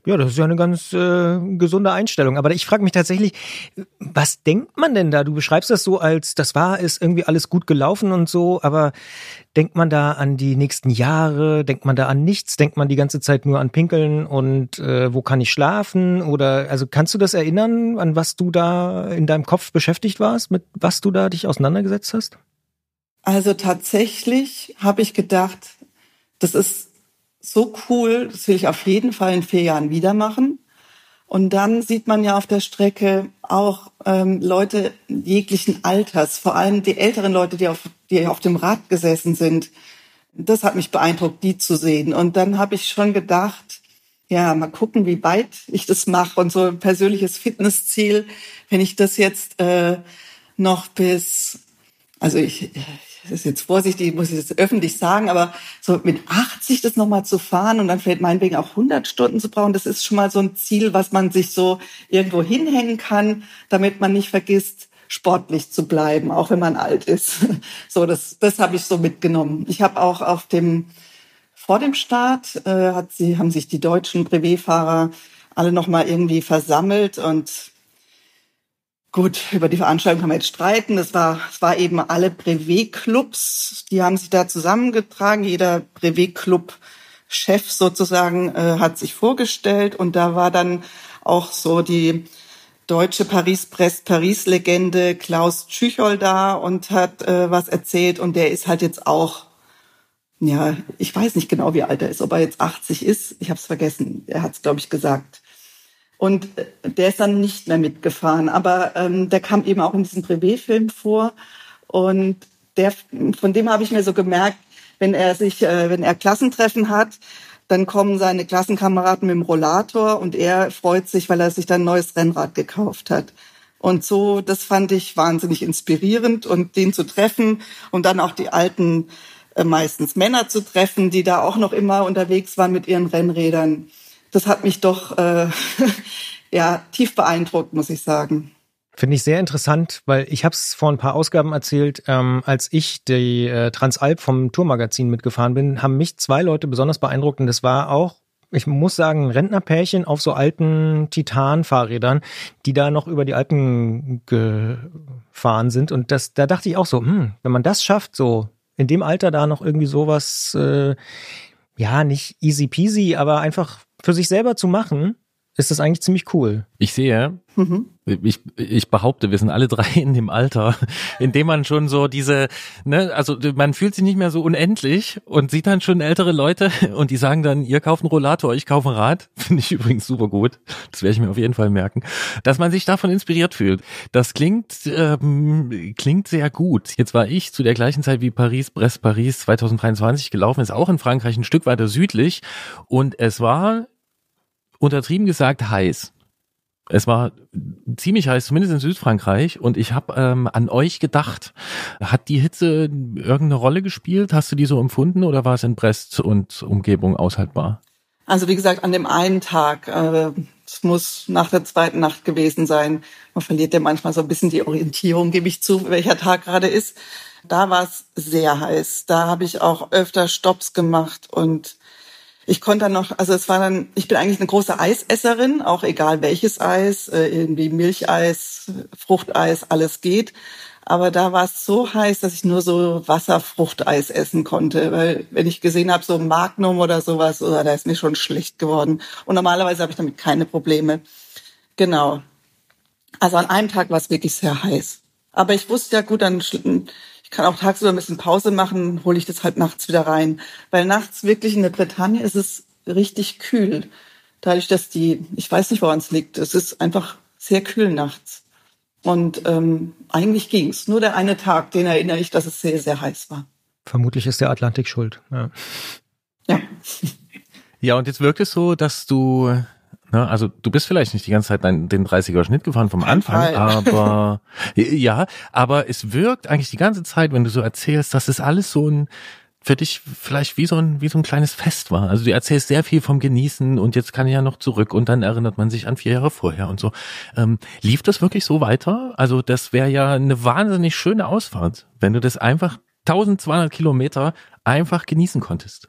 Speaker 2: Ja, das ist ja eine ganz gesunde Einstellung. Aber ich frage mich tatsächlich, was denkt man denn da? Du beschreibst das so als, ist irgendwie alles gut gelaufen und so, aber denkt man da an die nächsten Jahre? Denkt man da an nichts? Denkt man die ganze Zeit nur an Pinkeln und wo kann ich schlafen? Oder also kannst du das erinnern, an was du da in deinem Kopf beschäftigt warst, mit was du da dich auseinandergesetzt hast?
Speaker 5: Also tatsächlich habe ich gedacht, das ist so cool, das will ich auf jeden Fall in 4 Jahren wieder machen. Und dann sieht man ja auf der Strecke auch Leute jeglichen Alters, vor allem die älteren Leute, die auf dem Rad gesessen sind. Das hat mich beeindruckt, die zu sehen. Und dann habe ich schon gedacht, ja, mal gucken, wie weit ich das mache. Und so ein persönliches Fitnessziel, wenn ich das jetzt noch also das ist jetzt vorsichtig, muss ich das öffentlich sagen, aber so mit 80 das nochmal zu fahren und dann vielleicht meinetwegen auch 100 Stunden zu brauchen, das ist schon mal so ein Ziel, was man sich so irgendwo hinhängen kann, damit man nicht vergisst, sportlich zu bleiben, auch wenn man alt ist. So, das habe ich so mitgenommen. Ich habe auch vor dem Start haben sich die deutschen Brevetfahrer alle nochmal irgendwie versammelt und gut, über die Veranstaltung kann man jetzt streiten. Es war eben alle Brevet-Clubs, die haben sich da zusammengetragen. Jeder Brevet-Club-Chef sozusagen hat sich vorgestellt und da war dann auch so die deutsche Paris-Legende Klaus Tschüchol da und hat was erzählt und der ist halt jetzt auch, ja, ich weiß nicht genau, wie alt er ist, ob er jetzt 80 ist, ich habe es vergessen, er hat es, glaube ich, gesagt. Und der ist dann nicht mehr mitgefahren. Aber der kam eben auch in diesem Brevet-Film vor. Und von dem habe ich mir so gemerkt, wenn er Klassentreffen hat, dann kommen seine Klassenkameraden mit dem Rollator und er freut sich, weil er sich dann ein neues Rennrad gekauft hat. Und so, das fand ich wahnsinnig inspirierend und den zu treffen und dann auch die alten, meistens Männer zu treffen, die da auch noch immer unterwegs waren mit ihren Rennrädern. Das hat mich doch tief beeindruckt, muss ich sagen.
Speaker 2: Finde ich sehr interessant, weil ich habe es vor ein paar Ausgaben erzählt, als ich die Transalp vom Tourmagazin mitgefahren bin, haben mich 2 Leute besonders beeindruckt und das war auch, ich muss sagen, ein Rentnerpärchen auf so alten Titan-Fahrrädern, die da noch über die Alpen gefahren sind und da dachte ich auch so, wenn man das schafft, so in dem Alter da noch irgendwie sowas, nicht easy peasy, aber einfach für sich selber zu machen, ist das eigentlich ziemlich cool.
Speaker 1: Ich sehe, ich behaupte, wir sind alle 3 in dem Alter, in dem man schon so also man fühlt sich nicht mehr so unendlich und sieht dann schon ältere Leute und die sagen dann, ihr kauft einen Rollator, ich kaufe ein Rad. Finde ich übrigens super gut. Das werde ich mir auf jeden Fall merken. Dass man sich davon inspiriert fühlt. Das klingt sehr gut. Jetzt war ich zu der gleichen Zeit wie Brest-Paris 2023 gelaufen, ist auch in Frankreich ein Stück weiter südlich und es war untertrieben gesagt heiß. Es war ziemlich heiß, zumindest in Südfrankreich und ich habe an euch gedacht. Hat die Hitze irgendeine Rolle gespielt? Hast du die so empfunden oder war es in Brest und Umgebung aushaltbar?
Speaker 5: Also wie gesagt, an dem einen Tag, es muss nach der 2. Nacht gewesen sein. Man verliert ja manchmal so ein bisschen die Orientierung, gebe ich zu, welcher Tag gerade ist. Da war es sehr heiß. Da habe ich auch öfter Stopps gemacht und ich konnte dann noch, ich bin eigentlich eine große Eisesserin, auch egal welches Eis, irgendwie Milcheis, Fruchteis, alles geht. Aber da war es so heiß, dass ich nur so Wasserfruchteis essen konnte, weil wenn ich gesehen habe, so Magnum oder sowas, da ist mir schon schlecht geworden. Und normalerweise habe ich damit keine Probleme. Genau. Also an einem Tag war es wirklich sehr heiß. Aber ich wusste ja gut, ich kann auch tagsüber ein bisschen Pause machen, hole ich das halt nachts wieder rein. Weil nachts wirklich in der Bretagne ist es richtig kühl. Dadurch, dass ich weiß nicht, woran es liegt, es ist einfach sehr kühl nachts. Und eigentlich ging's. Nur der eine Tag, den erinnere ich, dass es sehr, sehr heiß war.
Speaker 2: Vermutlich ist der Atlantik schuld.
Speaker 5: Ja.
Speaker 1: Ja, und jetzt wirkt es so, dass du, also du bist vielleicht nicht die ganze Zeit den 30er Schnitt gefahren vom Anfang, aber ja, aber es wirkt eigentlich die ganze Zeit, wenn du so erzählst, dass es alles so für dich vielleicht wie so ein kleines Fest war. Also du erzählst sehr viel vom Genießen und jetzt kann ich ja noch zurück und dann erinnert man sich an 4 Jahre vorher und so. Lief das wirklich so weiter? Also das wäre ja eine wahnsinnig schöne Ausfahrt, wenn du das einfach 1200 Kilometer einfach genießen konntest.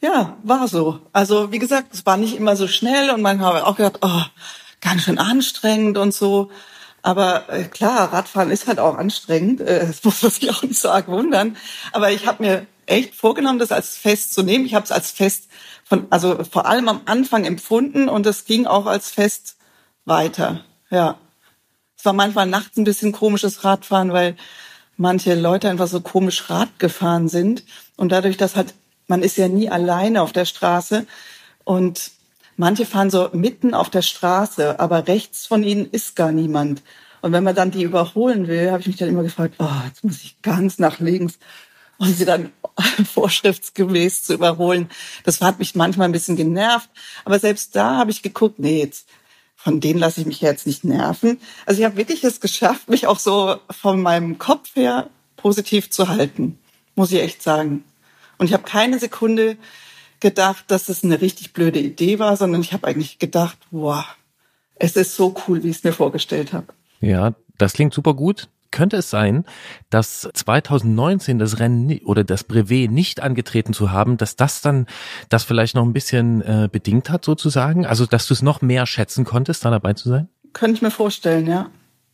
Speaker 5: ja, war so. Also wie gesagt, es war nicht immer so schnell und manchmal habe ich auch gedacht, oh, ganz schön anstrengend und so. Aber klar, Radfahren ist halt auch anstrengend. Das muss man sich auch nicht so arg wundern. Aber ich habe mir echt vorgenommen, das als Fest zu nehmen. Ich habe es als Fest also vor allem am Anfang empfunden und es ging auch als Fest weiter. Ja, es war manchmal nachts ein bisschen komisches Radfahren, weil manche Leute einfach so komisch Rad gefahren sind und dadurch, dass halt man ist ja nie alleine auf der Straße und manche fahren so mitten auf der Straße, aber rechts von ihnen ist gar niemand. Und wenn man dann die überholen will, habe ich mich dann immer gefragt, oh, jetzt muss ich ganz nach links, um sie dann vorschriftsgemäß zu überholen. Das hat mich manchmal ein bisschen genervt. Aber selbst da habe ich geguckt, nee, jetzt, von denen lasse ich mich jetzt nicht nerven. Also ich habe wirklich es geschafft, mich auch so von meinem Kopf her positiv zu halten, muss ich echt sagen. Und ich habe keine Sekunde gedacht, dass es eine richtig blöde Idee war, sondern ich habe eigentlich gedacht, wow, es ist so cool, wie ich es mir vorgestellt habe.
Speaker 1: Ja, das klingt super gut. Könnte es sein, dass 2019 das Rennen oder das Brevet nicht angetreten zu haben, dass das dann das vielleicht noch ein bisschen bedingt hat sozusagen? Also, dass du es noch mehr schätzen konntest, da dabei zu sein?
Speaker 5: Könnte ich mir vorstellen, ja.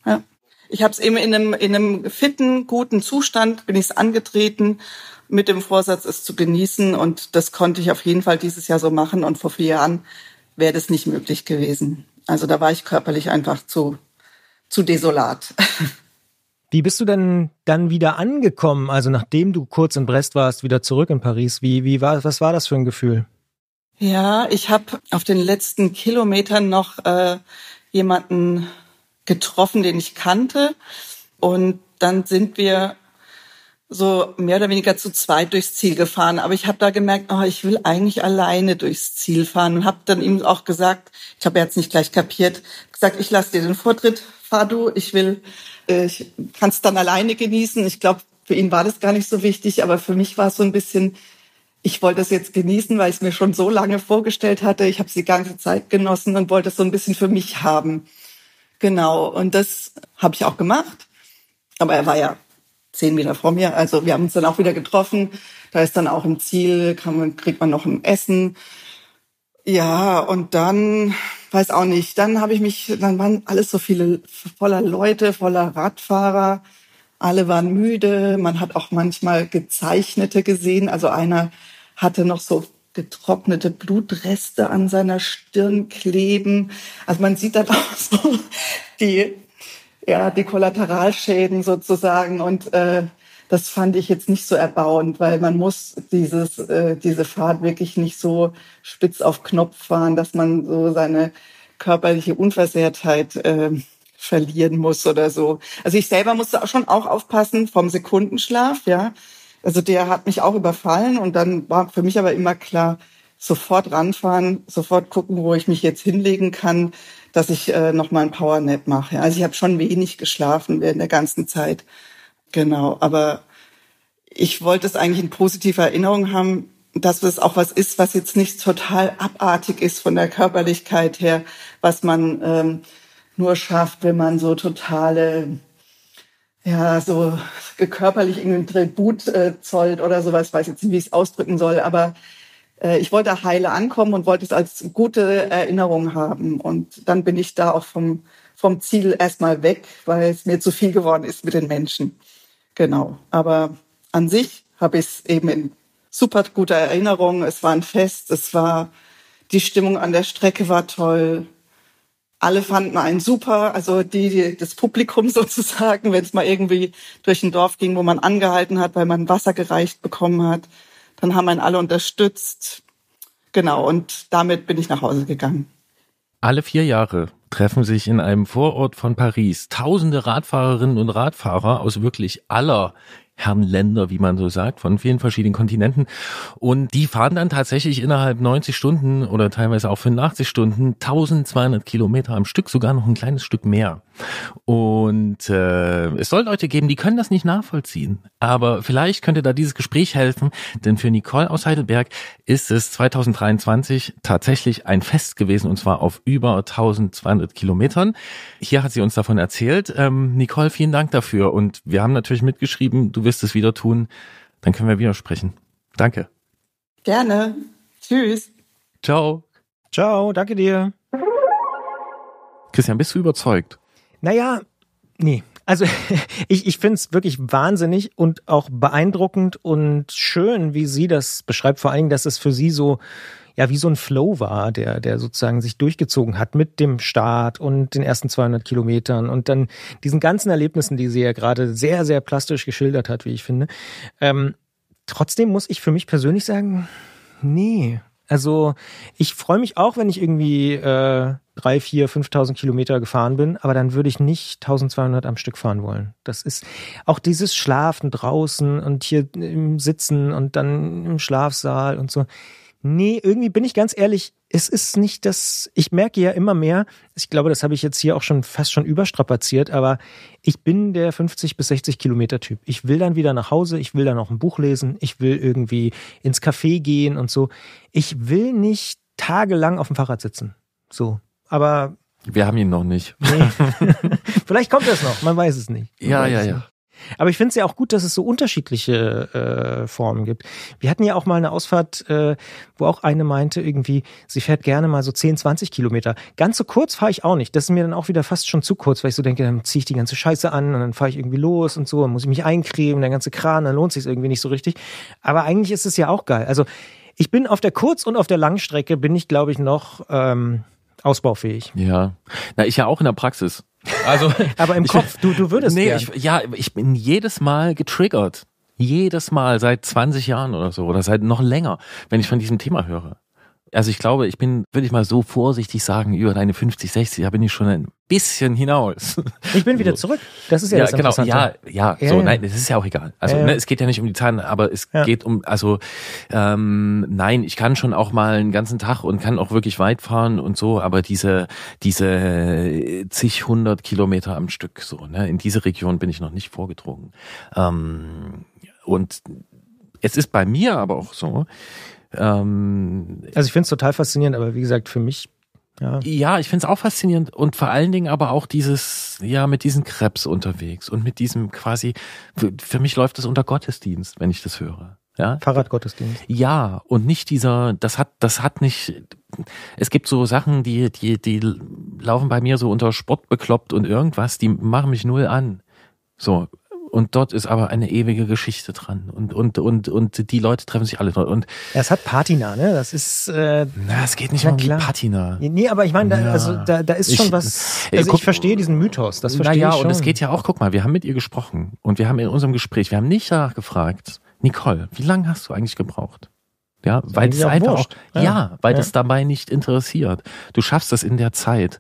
Speaker 5: Ich habe es eben in einem fitten, guten Zustand, bin ich es angetreten, mit dem Vorsatz, es zu genießen. Und das konnte ich auf jeden Fall dieses Jahr so machen. Und vor 4 Jahren wäre das nicht möglich gewesen. Also da war ich körperlich einfach zu desolat.
Speaker 2: Wie bist du denn dann wieder angekommen? Also nachdem du kurz in Brest warst, wieder zurück in Paris. Was war das für ein Gefühl?
Speaker 5: Ja, ich habe auf den letzten Kilometern noch jemanden getroffen, den ich kannte. Und dann sind wir so mehr oder weniger zu zweit durchs Ziel gefahren. Aber ich habe da gemerkt, oh, ich will eigentlich alleine durchs Ziel fahren. Und habe dann ihm auch gesagt, ich habe jetzt nicht gleich kapiert, gesagt, ich lasse dir den Vortritt, fahr du. Ich kann es dann alleine genießen. Ich glaube, für ihn war das gar nicht so wichtig. Aber für mich war es so ein bisschen, ich wollte es jetzt genießen, weil ich es mir schon so lange vorgestellt hatte. Ich habe es die ganze Zeit genossen und wollte es so ein bisschen für mich haben. Genau, und das habe ich auch gemacht. Aber er war ja 10 Meter vor mir. Also wir haben uns dann auch wieder getroffen. Da ist dann auch im Ziel, kriegt man noch ein Essen. Ja, und dann, weiß auch nicht, dann waren alles so viele voller Leute, voller Radfahrer. Alle waren müde. Man hat auch manchmal Gezeichnete gesehen. Also einer hatte noch so getrocknete Blutreste an seiner Stirn kleben. Also man sieht dann auch so die Kollateralschäden sozusagen. Und das fand ich jetzt nicht so erbauend, weil man muss diese Fahrt wirklich nicht so spitz auf Knopf fahren, dass man so seine körperliche Unversehrtheit verlieren muss oder so. Also ich selber musste schon auch aufpassen vom Sekundenschlaf, ja. Also der hat mich auch überfallen und dann war für mich aber immer klar, sofort ranfahren, sofort gucken, wo ich mich jetzt hinlegen kann, dass ich noch mal ein Powernap mache. Also ich habe schon wenig geschlafen während der ganzen Zeit. Genau, aber ich wollte es eigentlich in positiver Erinnerung haben, dass es auch was ist, was jetzt nicht total abartig ist von der Körperlichkeit her, was man nur schafft, wenn man so totale, so körperlich irgendein Tribut zollt oder sowas. Ich weiß jetzt nicht, wie ich es ausdrücken soll, aber ich wollte heile ankommen und wollte es als gute Erinnerung haben. Und dann bin ich da auch vom Ziel erstmal weg, weil es mir zu viel geworden ist mit den Menschen. Genau. Aber an sich habe ich es eben in super guter Erinnerung. Es war ein Fest, die Stimmung an der Strecke war toll. Alle fanden einen super, also das Publikum sozusagen, wenn es mal irgendwie durch ein Dorf ging, wo man angehalten hat, weil man Wasser gereicht bekommen hat. Dann haben einen alle unterstützt. Genau, und damit bin ich nach Hause gegangen.
Speaker 1: Alle 4 Jahre treffen sich in einem Vorort von Paris tausende Radfahrerinnen und Radfahrer aus wirklich aller Herrenländer, wie man so sagt, von vielen verschiedenen Kontinenten. Und die fahren dann tatsächlich innerhalb 90 Stunden oder teilweise auch 85 Stunden 1200 Kilometer am Stück, sogar noch ein kleines Stück mehr. Und es soll Leute geben, die können das nicht nachvollziehen. Aber vielleicht könnte da dieses Gespräch helfen, denn für Nicole aus Heidelberg ist es 2023 tatsächlich ein Fest gewesen, und zwar auf über 1200 Kilometern. Hier hat sie uns davon erzählt. Nicole, vielen Dank dafür. Und wir haben natürlich mitgeschrieben, du wirst es wieder tun. Dann können wir wieder sprechen. Danke.
Speaker 5: Gerne. Tschüss.
Speaker 1: Ciao.
Speaker 2: Ciao, danke dir.
Speaker 1: Christian, bist du überzeugt?
Speaker 2: Naja, nee. Also ich finde es wirklich wahnsinnig und auch beeindruckend und schön, wie sie das beschreibt. Vor allem, dass es für sie so, ja, wie so ein Flow war, der sozusagen sich durchgezogen hat mit dem Start und den ersten 200 Kilometern und dann diesen ganzen Erlebnissen, die sie ja gerade sehr, sehr plastisch geschildert hat, wie ich finde. Trotzdem muss ich für mich persönlich sagen, nee. Also ich freue mich auch, wenn ich irgendwie 3.000, 4.000, 5.000 Kilometer gefahren bin, aber dann würde ich nicht 1.200 am Stück fahren wollen. Das ist auch dieses Schlafen draußen und hier im Sitzen und dann im Schlafsaal und so. Nee, irgendwie bin ich ganz ehrlich, es ist nicht das, ich merke ja immer mehr, ich glaube, das habe ich jetzt hier auch schon fast schon überstrapaziert, aber ich bin der 50 bis 60 Kilometer Typ. Ich will dann wieder nach Hause, ich will dann auch ein Buch lesen, ich will irgendwie ins Café gehen und so. Ich will nicht tagelang auf dem Fahrrad sitzen. So, aber...
Speaker 1: Wir haben ihn noch nicht.
Speaker 2: Nee. Vielleicht kommt das noch, man weiß es nicht.
Speaker 1: Ja.
Speaker 2: Aber ich finde es ja auch gut, dass es so unterschiedliche Formen gibt. Wir hatten ja auch mal eine Ausfahrt, wo auch eine meinte irgendwie, sie fährt gerne mal so 10, 20 Kilometer. Ganz so kurz fahre ich auch nicht. Das ist mir dann auch wieder fast schon zu kurz, weil ich so denke, dann ziehe ich die ganze Scheiße an und dann fahre ich irgendwie los und so, dann muss ich mich eincremen, der ganze Kran, dann lohnt sich irgendwie nicht so richtig. Aber eigentlich ist es ja auch geil. Also ich bin auf der Kurz- und auf der Langstrecke bin ich, glaube ich, noch ausbaufähig.
Speaker 1: Ja. Na, ich ja auch in der Praxis. Also,
Speaker 2: aber im Kopf, du würdest
Speaker 1: nee,
Speaker 2: gern.
Speaker 1: Ich bin jedes Mal getriggert. Jedes Mal, seit 20 Jahren oder so, oder seit noch länger, wenn ich von diesem Thema höre. Also ich glaube, ich bin, würde ich mal so vorsichtig sagen, über deine 50, 60, da bin ich schon ein bisschen hinaus.
Speaker 2: Ich bin wieder zurück. Das ist ja das Interessante.
Speaker 1: Ja, nein, das ist ja auch egal. Also ne, es geht ja nicht um die Zahlen, aber es geht um, also nein, ich kann schon auch mal einen ganzen Tag und kann auch wirklich weit fahren und so, aber diese zig 100 Kilometer am Stück so, ne, in diese Region bin ich noch nicht vorgedrungen. Und es ist bei mir aber auch so,
Speaker 2: also ich finde es total faszinierend, aber wie gesagt, für mich,
Speaker 1: ja, ich finde es auch faszinierend und vor allen Dingen aber auch dieses, ja, mit diesen Krebs unterwegs und mit diesem quasi, für mich läuft das unter Gottesdienst, wenn ich das höre. Ja?
Speaker 2: Fahrradgottesdienst.
Speaker 1: Ja, und nicht dieser, das hat nicht, es gibt so Sachen, die laufen bei mir so unter Sport bekloppt und irgendwas, die machen mich null an. So. Und dort ist aber eine ewige Geschichte dran. Und die Leute treffen sich alle dort. Und
Speaker 2: es hat Patina, ne? Das ist.
Speaker 1: Es geht nicht um die Patina.
Speaker 2: Nee, aber ich meine, da ist schon was. Also ich verstehe diesen Mythos. Das verstehe ich schon.
Speaker 1: Und es geht ja auch, guck mal, wir haben mit ihr gesprochen und wir haben in unserem Gespräch, wir haben nicht danach gefragt, Nicole, wie lange hast du eigentlich gebraucht? Ja, weil das einfach auch, weil das dabei nicht interessiert. Du schaffst das in der Zeit.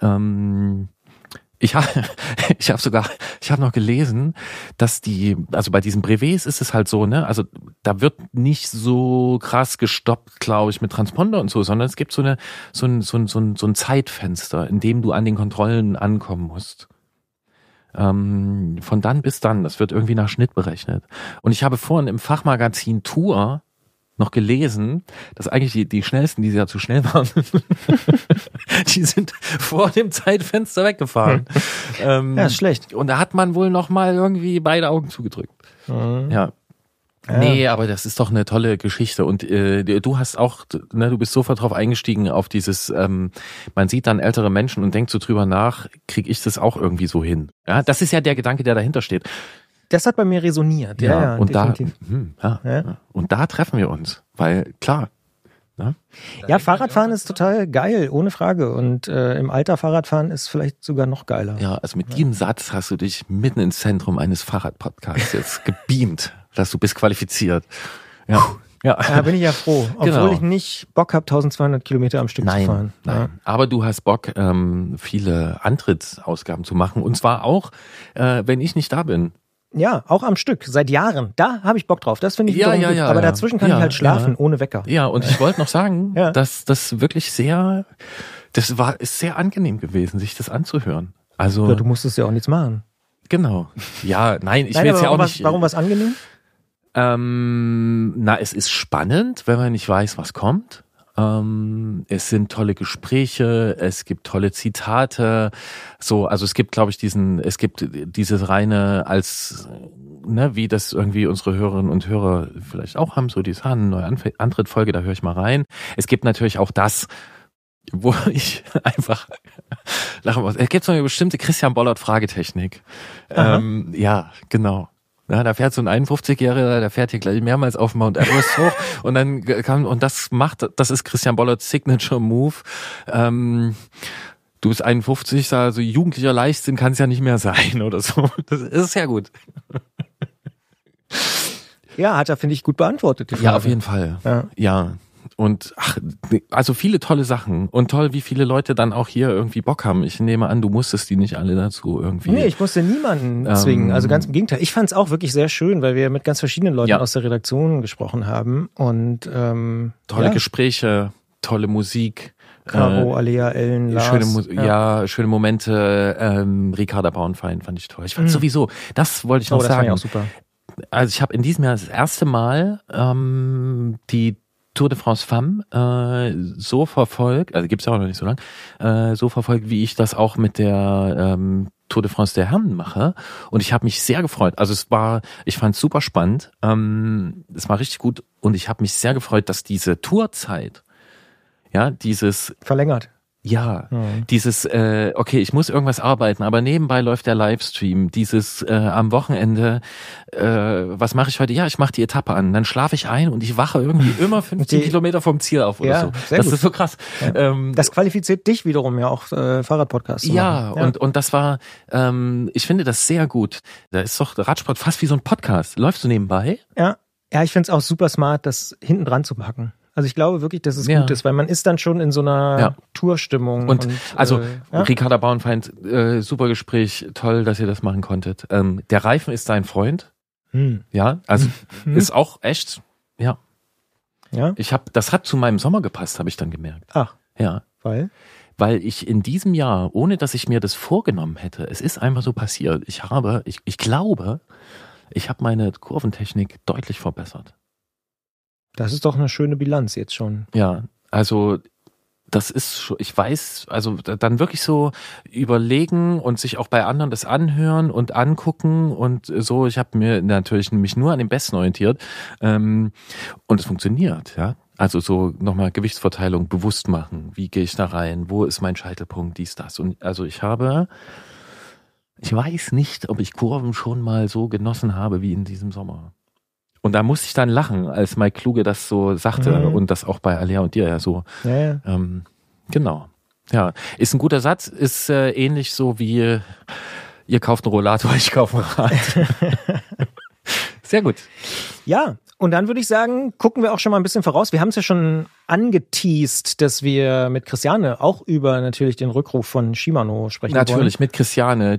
Speaker 1: Ich habe noch gelesen, dass also bei diesen Brevets ist es halt so, ne, also da wird nicht so krass gestoppt, glaube ich, mit Transponder und so, sondern es gibt so ein Zeitfenster, in dem du an den Kontrollen ankommen musst. Von dann bis dann, das wird irgendwie nach Schnitt berechnet. Und ich habe vorhin im Fachmagazin Tour noch gelesen, dass eigentlich die schnellsten, die ja zu schnell waren, die sind vor dem Zeitfenster weggefahren.
Speaker 2: Ja, ist schlecht.
Speaker 1: Und da hat man wohl noch mal irgendwie beide Augen zugedrückt. Ja. Nee, aber das ist doch eine tolle Geschichte. Und du hast auch, ne, du bist sofort drauf eingestiegen auf dieses, man sieht dann ältere Menschen und denkt so drüber nach, kriege ich das auch irgendwie so hin? Ja, das ist ja der Gedanke, der dahinter steht.
Speaker 2: Das hat bei mir resoniert. Ja,
Speaker 1: und
Speaker 2: definitiv.
Speaker 1: Und da treffen wir uns, weil klar. Ne?
Speaker 2: Ja, Fahrradfahren ist total geil, ohne Frage. Und im Alter Fahrradfahren ist vielleicht sogar noch geiler.
Speaker 1: Ja, also mit diesem Satz hast du dich mitten ins Zentrum eines Fahrradpodcasts jetzt gebeamt, dass du bist qualifiziert. Ja.
Speaker 2: Ja, bin ich ja froh. Obwohl ich nicht Bock habe, 1200 Kilometer am Stück zu fahren.
Speaker 1: Nein, ja. Aber du hast Bock, viele Antrittsausgaben zu machen. Und zwar auch, wenn ich nicht da bin.
Speaker 2: Ja, auch am Stück, seit Jahren. Da habe ich Bock drauf. Das finde ich gut. Aber dazwischen kann ich halt schlafen, ohne Wecker.
Speaker 1: Ja, und ich wollte noch sagen, dass das wirklich ist sehr angenehm gewesen, sich das anzuhören. Also
Speaker 2: ja, du musstest ja auch nichts machen.
Speaker 1: Genau. Ja, nein, ich will jetzt ja auch nicht.
Speaker 2: Warum was angenehm?
Speaker 1: Es ist spannend, wenn man nicht weiß, was kommt. Es sind tolle Gespräche, es gibt tolle Zitate, so, also es gibt, glaube ich, es gibt dieses reine als ne, wie das irgendwie unsere Hörerinnen und Hörer vielleicht auch haben, so die eine neue Antrittfolge, da höre ich mal rein. Es gibt natürlich auch das, wo ich einfach lachen muss. Es gibt so eine bestimmte Christian Bollert-Fragetechnik. Ja, genau. Ja, da fährt so ein 51-Jähriger, der fährt hier gleich mehrmals auf Mount Everest hoch und dann das ist Christian Bollerts Signature Move. Du bist 51, also jugendlicher Leichtsinn kann es ja nicht mehr sein oder so. Das ist ja gut.
Speaker 2: Ja, hat er, finde ich, gut beantwortet. Die Frage.
Speaker 1: Ja, auf jeden Fall. Ja. Und also viele tolle Sachen und toll, wie viele Leute dann auch hier irgendwie Bock haben. Ich nehme an, du musstest die nicht alle dazu irgendwie.
Speaker 2: Nee, ich musste niemanden zwingen. Also ganz im Gegenteil. Ich fand es auch wirklich sehr schön, weil wir mit ganz verschiedenen Leuten aus der Redaktion gesprochen haben und
Speaker 1: tolle Gespräche, tolle Musik.
Speaker 2: Caro, Alea, Ellen, Lars.
Speaker 1: Schöne Momente. Ricarda Bauernfeind fand ich toll. Ich fand sowieso, das wollte ich noch sagen.
Speaker 2: Das fand ich auch super.
Speaker 1: Also ich habe in diesem Jahr das erste Mal die Tour de France Femme so verfolgt, also gibt's ja auch noch nicht so lang, so verfolgt, wie ich das auch mit der Tour de France der Herren mache. Und ich habe mich sehr gefreut. Also ich fand es super spannend. Es war richtig gut und ich habe mich sehr gefreut, dass diese Tourzeit, dieses
Speaker 2: verlängert.
Speaker 1: Ja, dieses, okay, ich muss irgendwas arbeiten, aber nebenbei läuft der Livestream, dieses am Wochenende, was mache ich heute? Ja, ich mache die Etappe an, dann schlafe ich ein und ich wache irgendwie immer 15 Kilometer vom Ziel auf oder so. Das ist so krass.
Speaker 2: Ja. Das qualifiziert dich wiederum ja auch, Fahrradpodcast zu machen.
Speaker 1: Und das war, ich finde das sehr gut. Da ist doch Radsport fast wie so ein Podcast. Läufst du nebenbei?
Speaker 2: Ja, ich finde es auch super smart, das hinten dran zu packen. Also ich glaube wirklich, dass es gut ist, weil man ist dann schon in so einer Tourstimmung.
Speaker 1: Und Ricarda Bauernfeind, super Gespräch, toll, dass ihr das machen konntet. Der Reifen ist dein Freund. Ja, also ist auch echt, ja. Das hat zu meinem Sommer gepasst, habe ich dann gemerkt.
Speaker 2: Ach.
Speaker 1: Ja. Weil ich in diesem Jahr, ohne dass ich mir das vorgenommen hätte, es ist einfach so passiert. Ich glaube, ich habe meine Kurventechnik deutlich verbessert.
Speaker 2: Das ist doch eine schöne Bilanz jetzt schon.
Speaker 1: Ja, also das ist, ich weiß, also dann wirklich so überlegen und sich auch bei anderen das anhören und angucken und so. Ich habe mir natürlich mich nur an den Besten orientiert und es funktioniert, ja. Also so nochmal Gewichtsverteilung bewusst machen. Wie gehe ich da rein? Wo ist mein Scheitelpunkt? Dies, das. Und also ich weiß nicht, ob ich Kurven schon mal so genossen habe wie in diesem Sommer. Und da musste ich dann lachen, als Mike Kluge das so sagte und das auch bei Alea und dir ja so.
Speaker 2: Ja.
Speaker 1: Genau. Ja, ist ein guter Satz, ist ähnlich so wie ihr kauft einen Rollator, ich kaufe ein Rad. Sehr gut.
Speaker 2: Ja, und dann würde ich sagen, gucken wir auch schon mal ein bisschen voraus. Wir haben es ja schon angeteast, dass wir mit Christiane auch über natürlich den Rückruf von Shimano sprechen wollen.
Speaker 1: Natürlich, mit Christiane,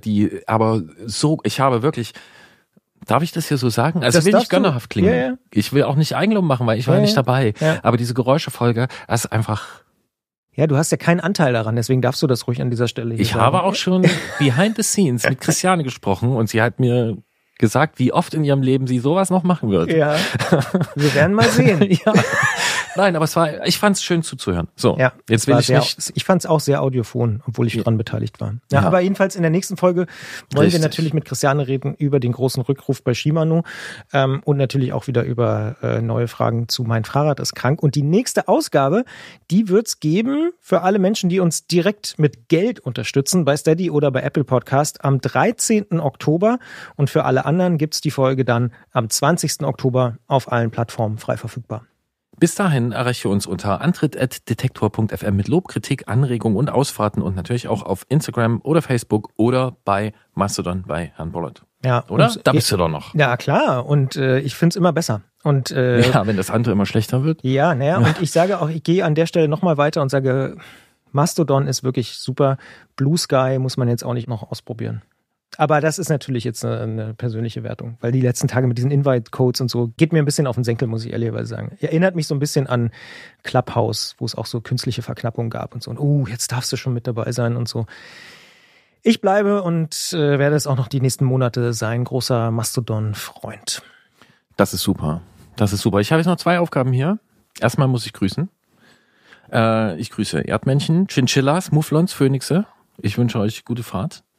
Speaker 1: ich habe wirklich... Darf ich das hier so sagen? Also ich will nicht gönnerhaft klingen.
Speaker 2: Ja.
Speaker 1: Ich will auch nicht Eigenlob machen, weil ich war nicht dabei.
Speaker 2: Ja.
Speaker 1: Aber diese Geräuschefolge, das ist einfach...
Speaker 2: Ja, du hast ja keinen Anteil daran, deswegen darfst du das ruhig an dieser Stelle hier sagen.
Speaker 1: Habe auch schon behind the scenes mit Christiane gesprochen und sie hat mir gesagt, wie oft in ihrem Leben sie sowas noch machen wird.
Speaker 2: Ja, wir werden mal sehen.
Speaker 1: Ja. Nein, aber ich fand es schön zuzuhören. So,
Speaker 2: ja,
Speaker 1: jetzt will ich nicht...
Speaker 2: Ich fand es auch sehr audiophon, obwohl ich dran beteiligt war. Ja, aber jedenfalls in der nächsten Folge wollen wir natürlich mit Christiane reden über den großen Rückruf bei Shimano und natürlich auch wieder über neue Fragen zu Mein Fahrrad ist krank. Und die nächste Ausgabe, die wird's geben für alle Menschen, die uns direkt mit Geld unterstützen, bei Steady oder bei Apple Podcast am 13. Oktober. Und für alle anderen gibt's die Folge dann am 20. Oktober auf allen Plattformen frei verfügbar.
Speaker 1: Bis dahin erreiche uns unter antritt@detektor.fm mit Lob, Kritik, Anregungen und Ausfahrten und natürlich auch auf Instagram oder Facebook oder bei Mastodon bei Herrn Bollert.
Speaker 2: Ja,
Speaker 1: oder? Da bist du doch noch.
Speaker 2: Ja, klar. Und ich find's immer besser. Und
Speaker 1: wenn das andere immer schlechter wird.
Speaker 2: Ja, und ich sage auch, ich gehe an der Stelle nochmal weiter und sage, Mastodon ist wirklich super. Blue Sky muss man jetzt auch nicht noch ausprobieren. Aber das ist natürlich jetzt eine persönliche Wertung, weil die letzten Tage mit diesen Invite-Codes und so geht mir ein bisschen auf den Senkel, muss ich ehrlicherweise sagen. Erinnert mich so ein bisschen an Clubhouse, wo es auch so künstliche Verknappungen gab und so. Und jetzt darfst du schon mit dabei sein und so. Ich bleibe und werde es auch noch die nächsten Monate sein, großer Mastodon-Freund.
Speaker 1: Das ist super. Ich habe jetzt noch 2 Aufgaben hier. Erstmal muss ich grüßen. Ich grüße Erdmännchen, Chinchillas, Mufflons, Phönixe. Ich wünsche euch gute Fahrt.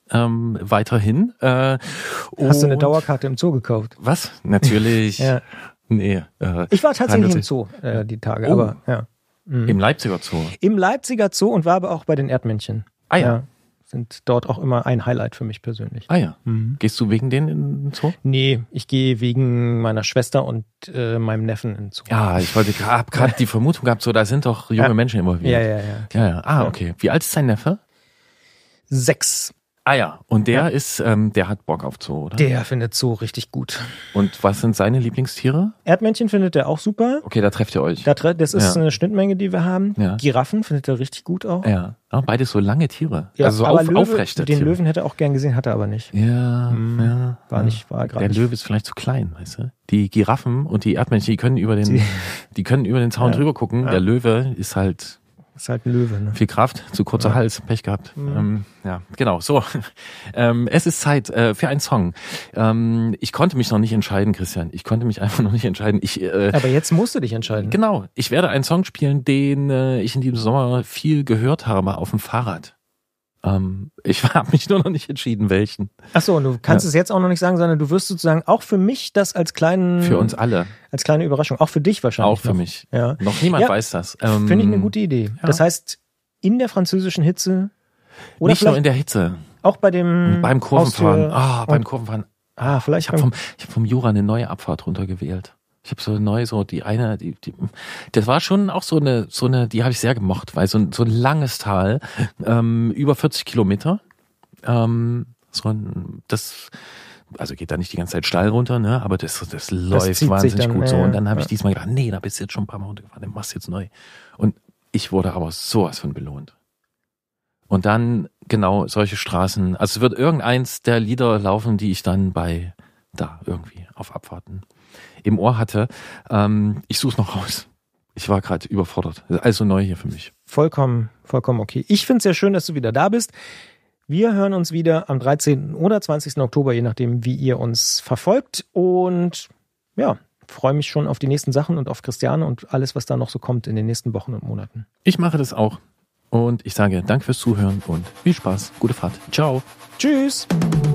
Speaker 1: weiterhin.
Speaker 2: Hast du eine Dauerkarte im Zoo gekauft?
Speaker 1: Was? Natürlich.
Speaker 2: Ja.
Speaker 1: Nee.
Speaker 2: Ich war tatsächlich im Zoo die Tage, aber ja.
Speaker 1: Im Leipziger Zoo.
Speaker 2: Im Leipziger Zoo und war aber auch bei den Erdmännchen.
Speaker 1: Ah ja.
Speaker 2: Sind dort auch immer ein Highlight für mich persönlich.
Speaker 1: Ah ja. Gehst du wegen denen in den Zoo?
Speaker 2: Nee, ich gehe wegen meiner Schwester und meinem Neffen in den Zoo.
Speaker 1: Ja, ich hab gerade die Vermutung gehabt, so da sind doch junge Menschen involviert.
Speaker 2: Ja.
Speaker 1: Ah, okay. Wie alt ist dein Neffe?
Speaker 2: 6.
Speaker 1: Ah ja, und der der hat Bock auf Zoo, oder?
Speaker 2: Der findet Zoo richtig gut.
Speaker 1: Und was sind seine Lieblingstiere?
Speaker 2: Erdmännchen findet er auch super.
Speaker 1: Okay, da trefft ihr euch.
Speaker 2: Das ist eine Schnittmenge, die wir haben.
Speaker 1: Ja.
Speaker 2: Giraffen findet er richtig gut auch.
Speaker 1: Ja, beides so lange Tiere.
Speaker 2: Ja,
Speaker 1: also so
Speaker 2: aber Löwe,
Speaker 1: aufrechte
Speaker 2: den
Speaker 1: Tiere.
Speaker 2: Löwen hätte er auch gern gesehen, hat er aber nicht.
Speaker 1: Ja.
Speaker 2: War gerade
Speaker 1: Der
Speaker 2: nicht.
Speaker 1: Löwe ist vielleicht zu klein, weißt du? Die Giraffen und die Erdmännchen, die können über den Zaun drüber gucken.
Speaker 2: Ja.
Speaker 1: Der Löwe ist halt
Speaker 2: Ist halt ein Löwe, ne?
Speaker 1: viel Kraft, zu kurzer Hals, Pech gehabt. Ja, genau, so. Es ist Zeit für einen Song. Ich konnte mich noch nicht entscheiden, Christian. Ich konnte mich einfach noch nicht entscheiden.
Speaker 2: Aber jetzt musst du dich entscheiden.
Speaker 1: Genau, ich werde einen Song spielen, den ich in diesem Sommer viel gehört habe auf dem Fahrrad. Ich habe mich nur noch nicht entschieden, welchen.
Speaker 2: Ach so, und du kannst es jetzt auch noch nicht sagen, sondern du wirst sozusagen auch für mich das als
Speaker 1: Für uns alle.
Speaker 2: als kleine Überraschung, auch für dich wahrscheinlich.
Speaker 1: Auch für
Speaker 2: noch.
Speaker 1: mich.
Speaker 2: Ja.
Speaker 1: Noch niemand
Speaker 2: Ja,
Speaker 1: weiß das.
Speaker 2: Finde ich eine gute Idee.
Speaker 1: ja.
Speaker 2: Das heißt, in der französischen Hitze oder
Speaker 1: Nicht nur
Speaker 2: vielleicht
Speaker 1: in der Hitze.
Speaker 2: auch bei dem
Speaker 1: Beim Kurvenfahren.
Speaker 2: Haustür-
Speaker 1: Beim Kurvenfahren.
Speaker 2: vielleicht
Speaker 1: Ich habe vom Jura eine neue Abfahrt runtergewählt. Ich habe das war schon auch so eine, die habe ich sehr gemocht, weil so ein langes Tal, über 40 Kilometer, also geht da nicht die ganze Zeit steil runter, ne, aber das läuft
Speaker 2: zieht
Speaker 1: wahnsinnig
Speaker 2: sich dann,
Speaker 1: gut so. Und dann habe
Speaker 2: ja.
Speaker 1: ich diesmal gedacht, nee, da bist du jetzt schon ein paar Mal runtergefahren, dann machst du jetzt neu. Und ich wurde aber sowas von belohnt. Und dann, genau, solche Straßen, also es wird irgendeins der Lieder laufen, die ich dann irgendwie auf Abfahrten im Ohr hatte. Ich suche noch raus. Ich war gerade überfordert. Also neu hier für mich.
Speaker 2: Vollkommen okay. Ich finde es sehr schön, dass du wieder da bist. Wir hören uns wieder am 13. oder 20. Oktober, je nachdem, wie ihr uns verfolgt. Und ja, freue mich schon auf die nächsten Sachen und auf Christiane und alles, was da noch so kommt in den nächsten Wochen und Monaten.
Speaker 1: Ich mache das auch. Und ich sage Danke fürs Zuhören und viel Spaß. Gute Fahrt. Ciao.
Speaker 2: Tschüss.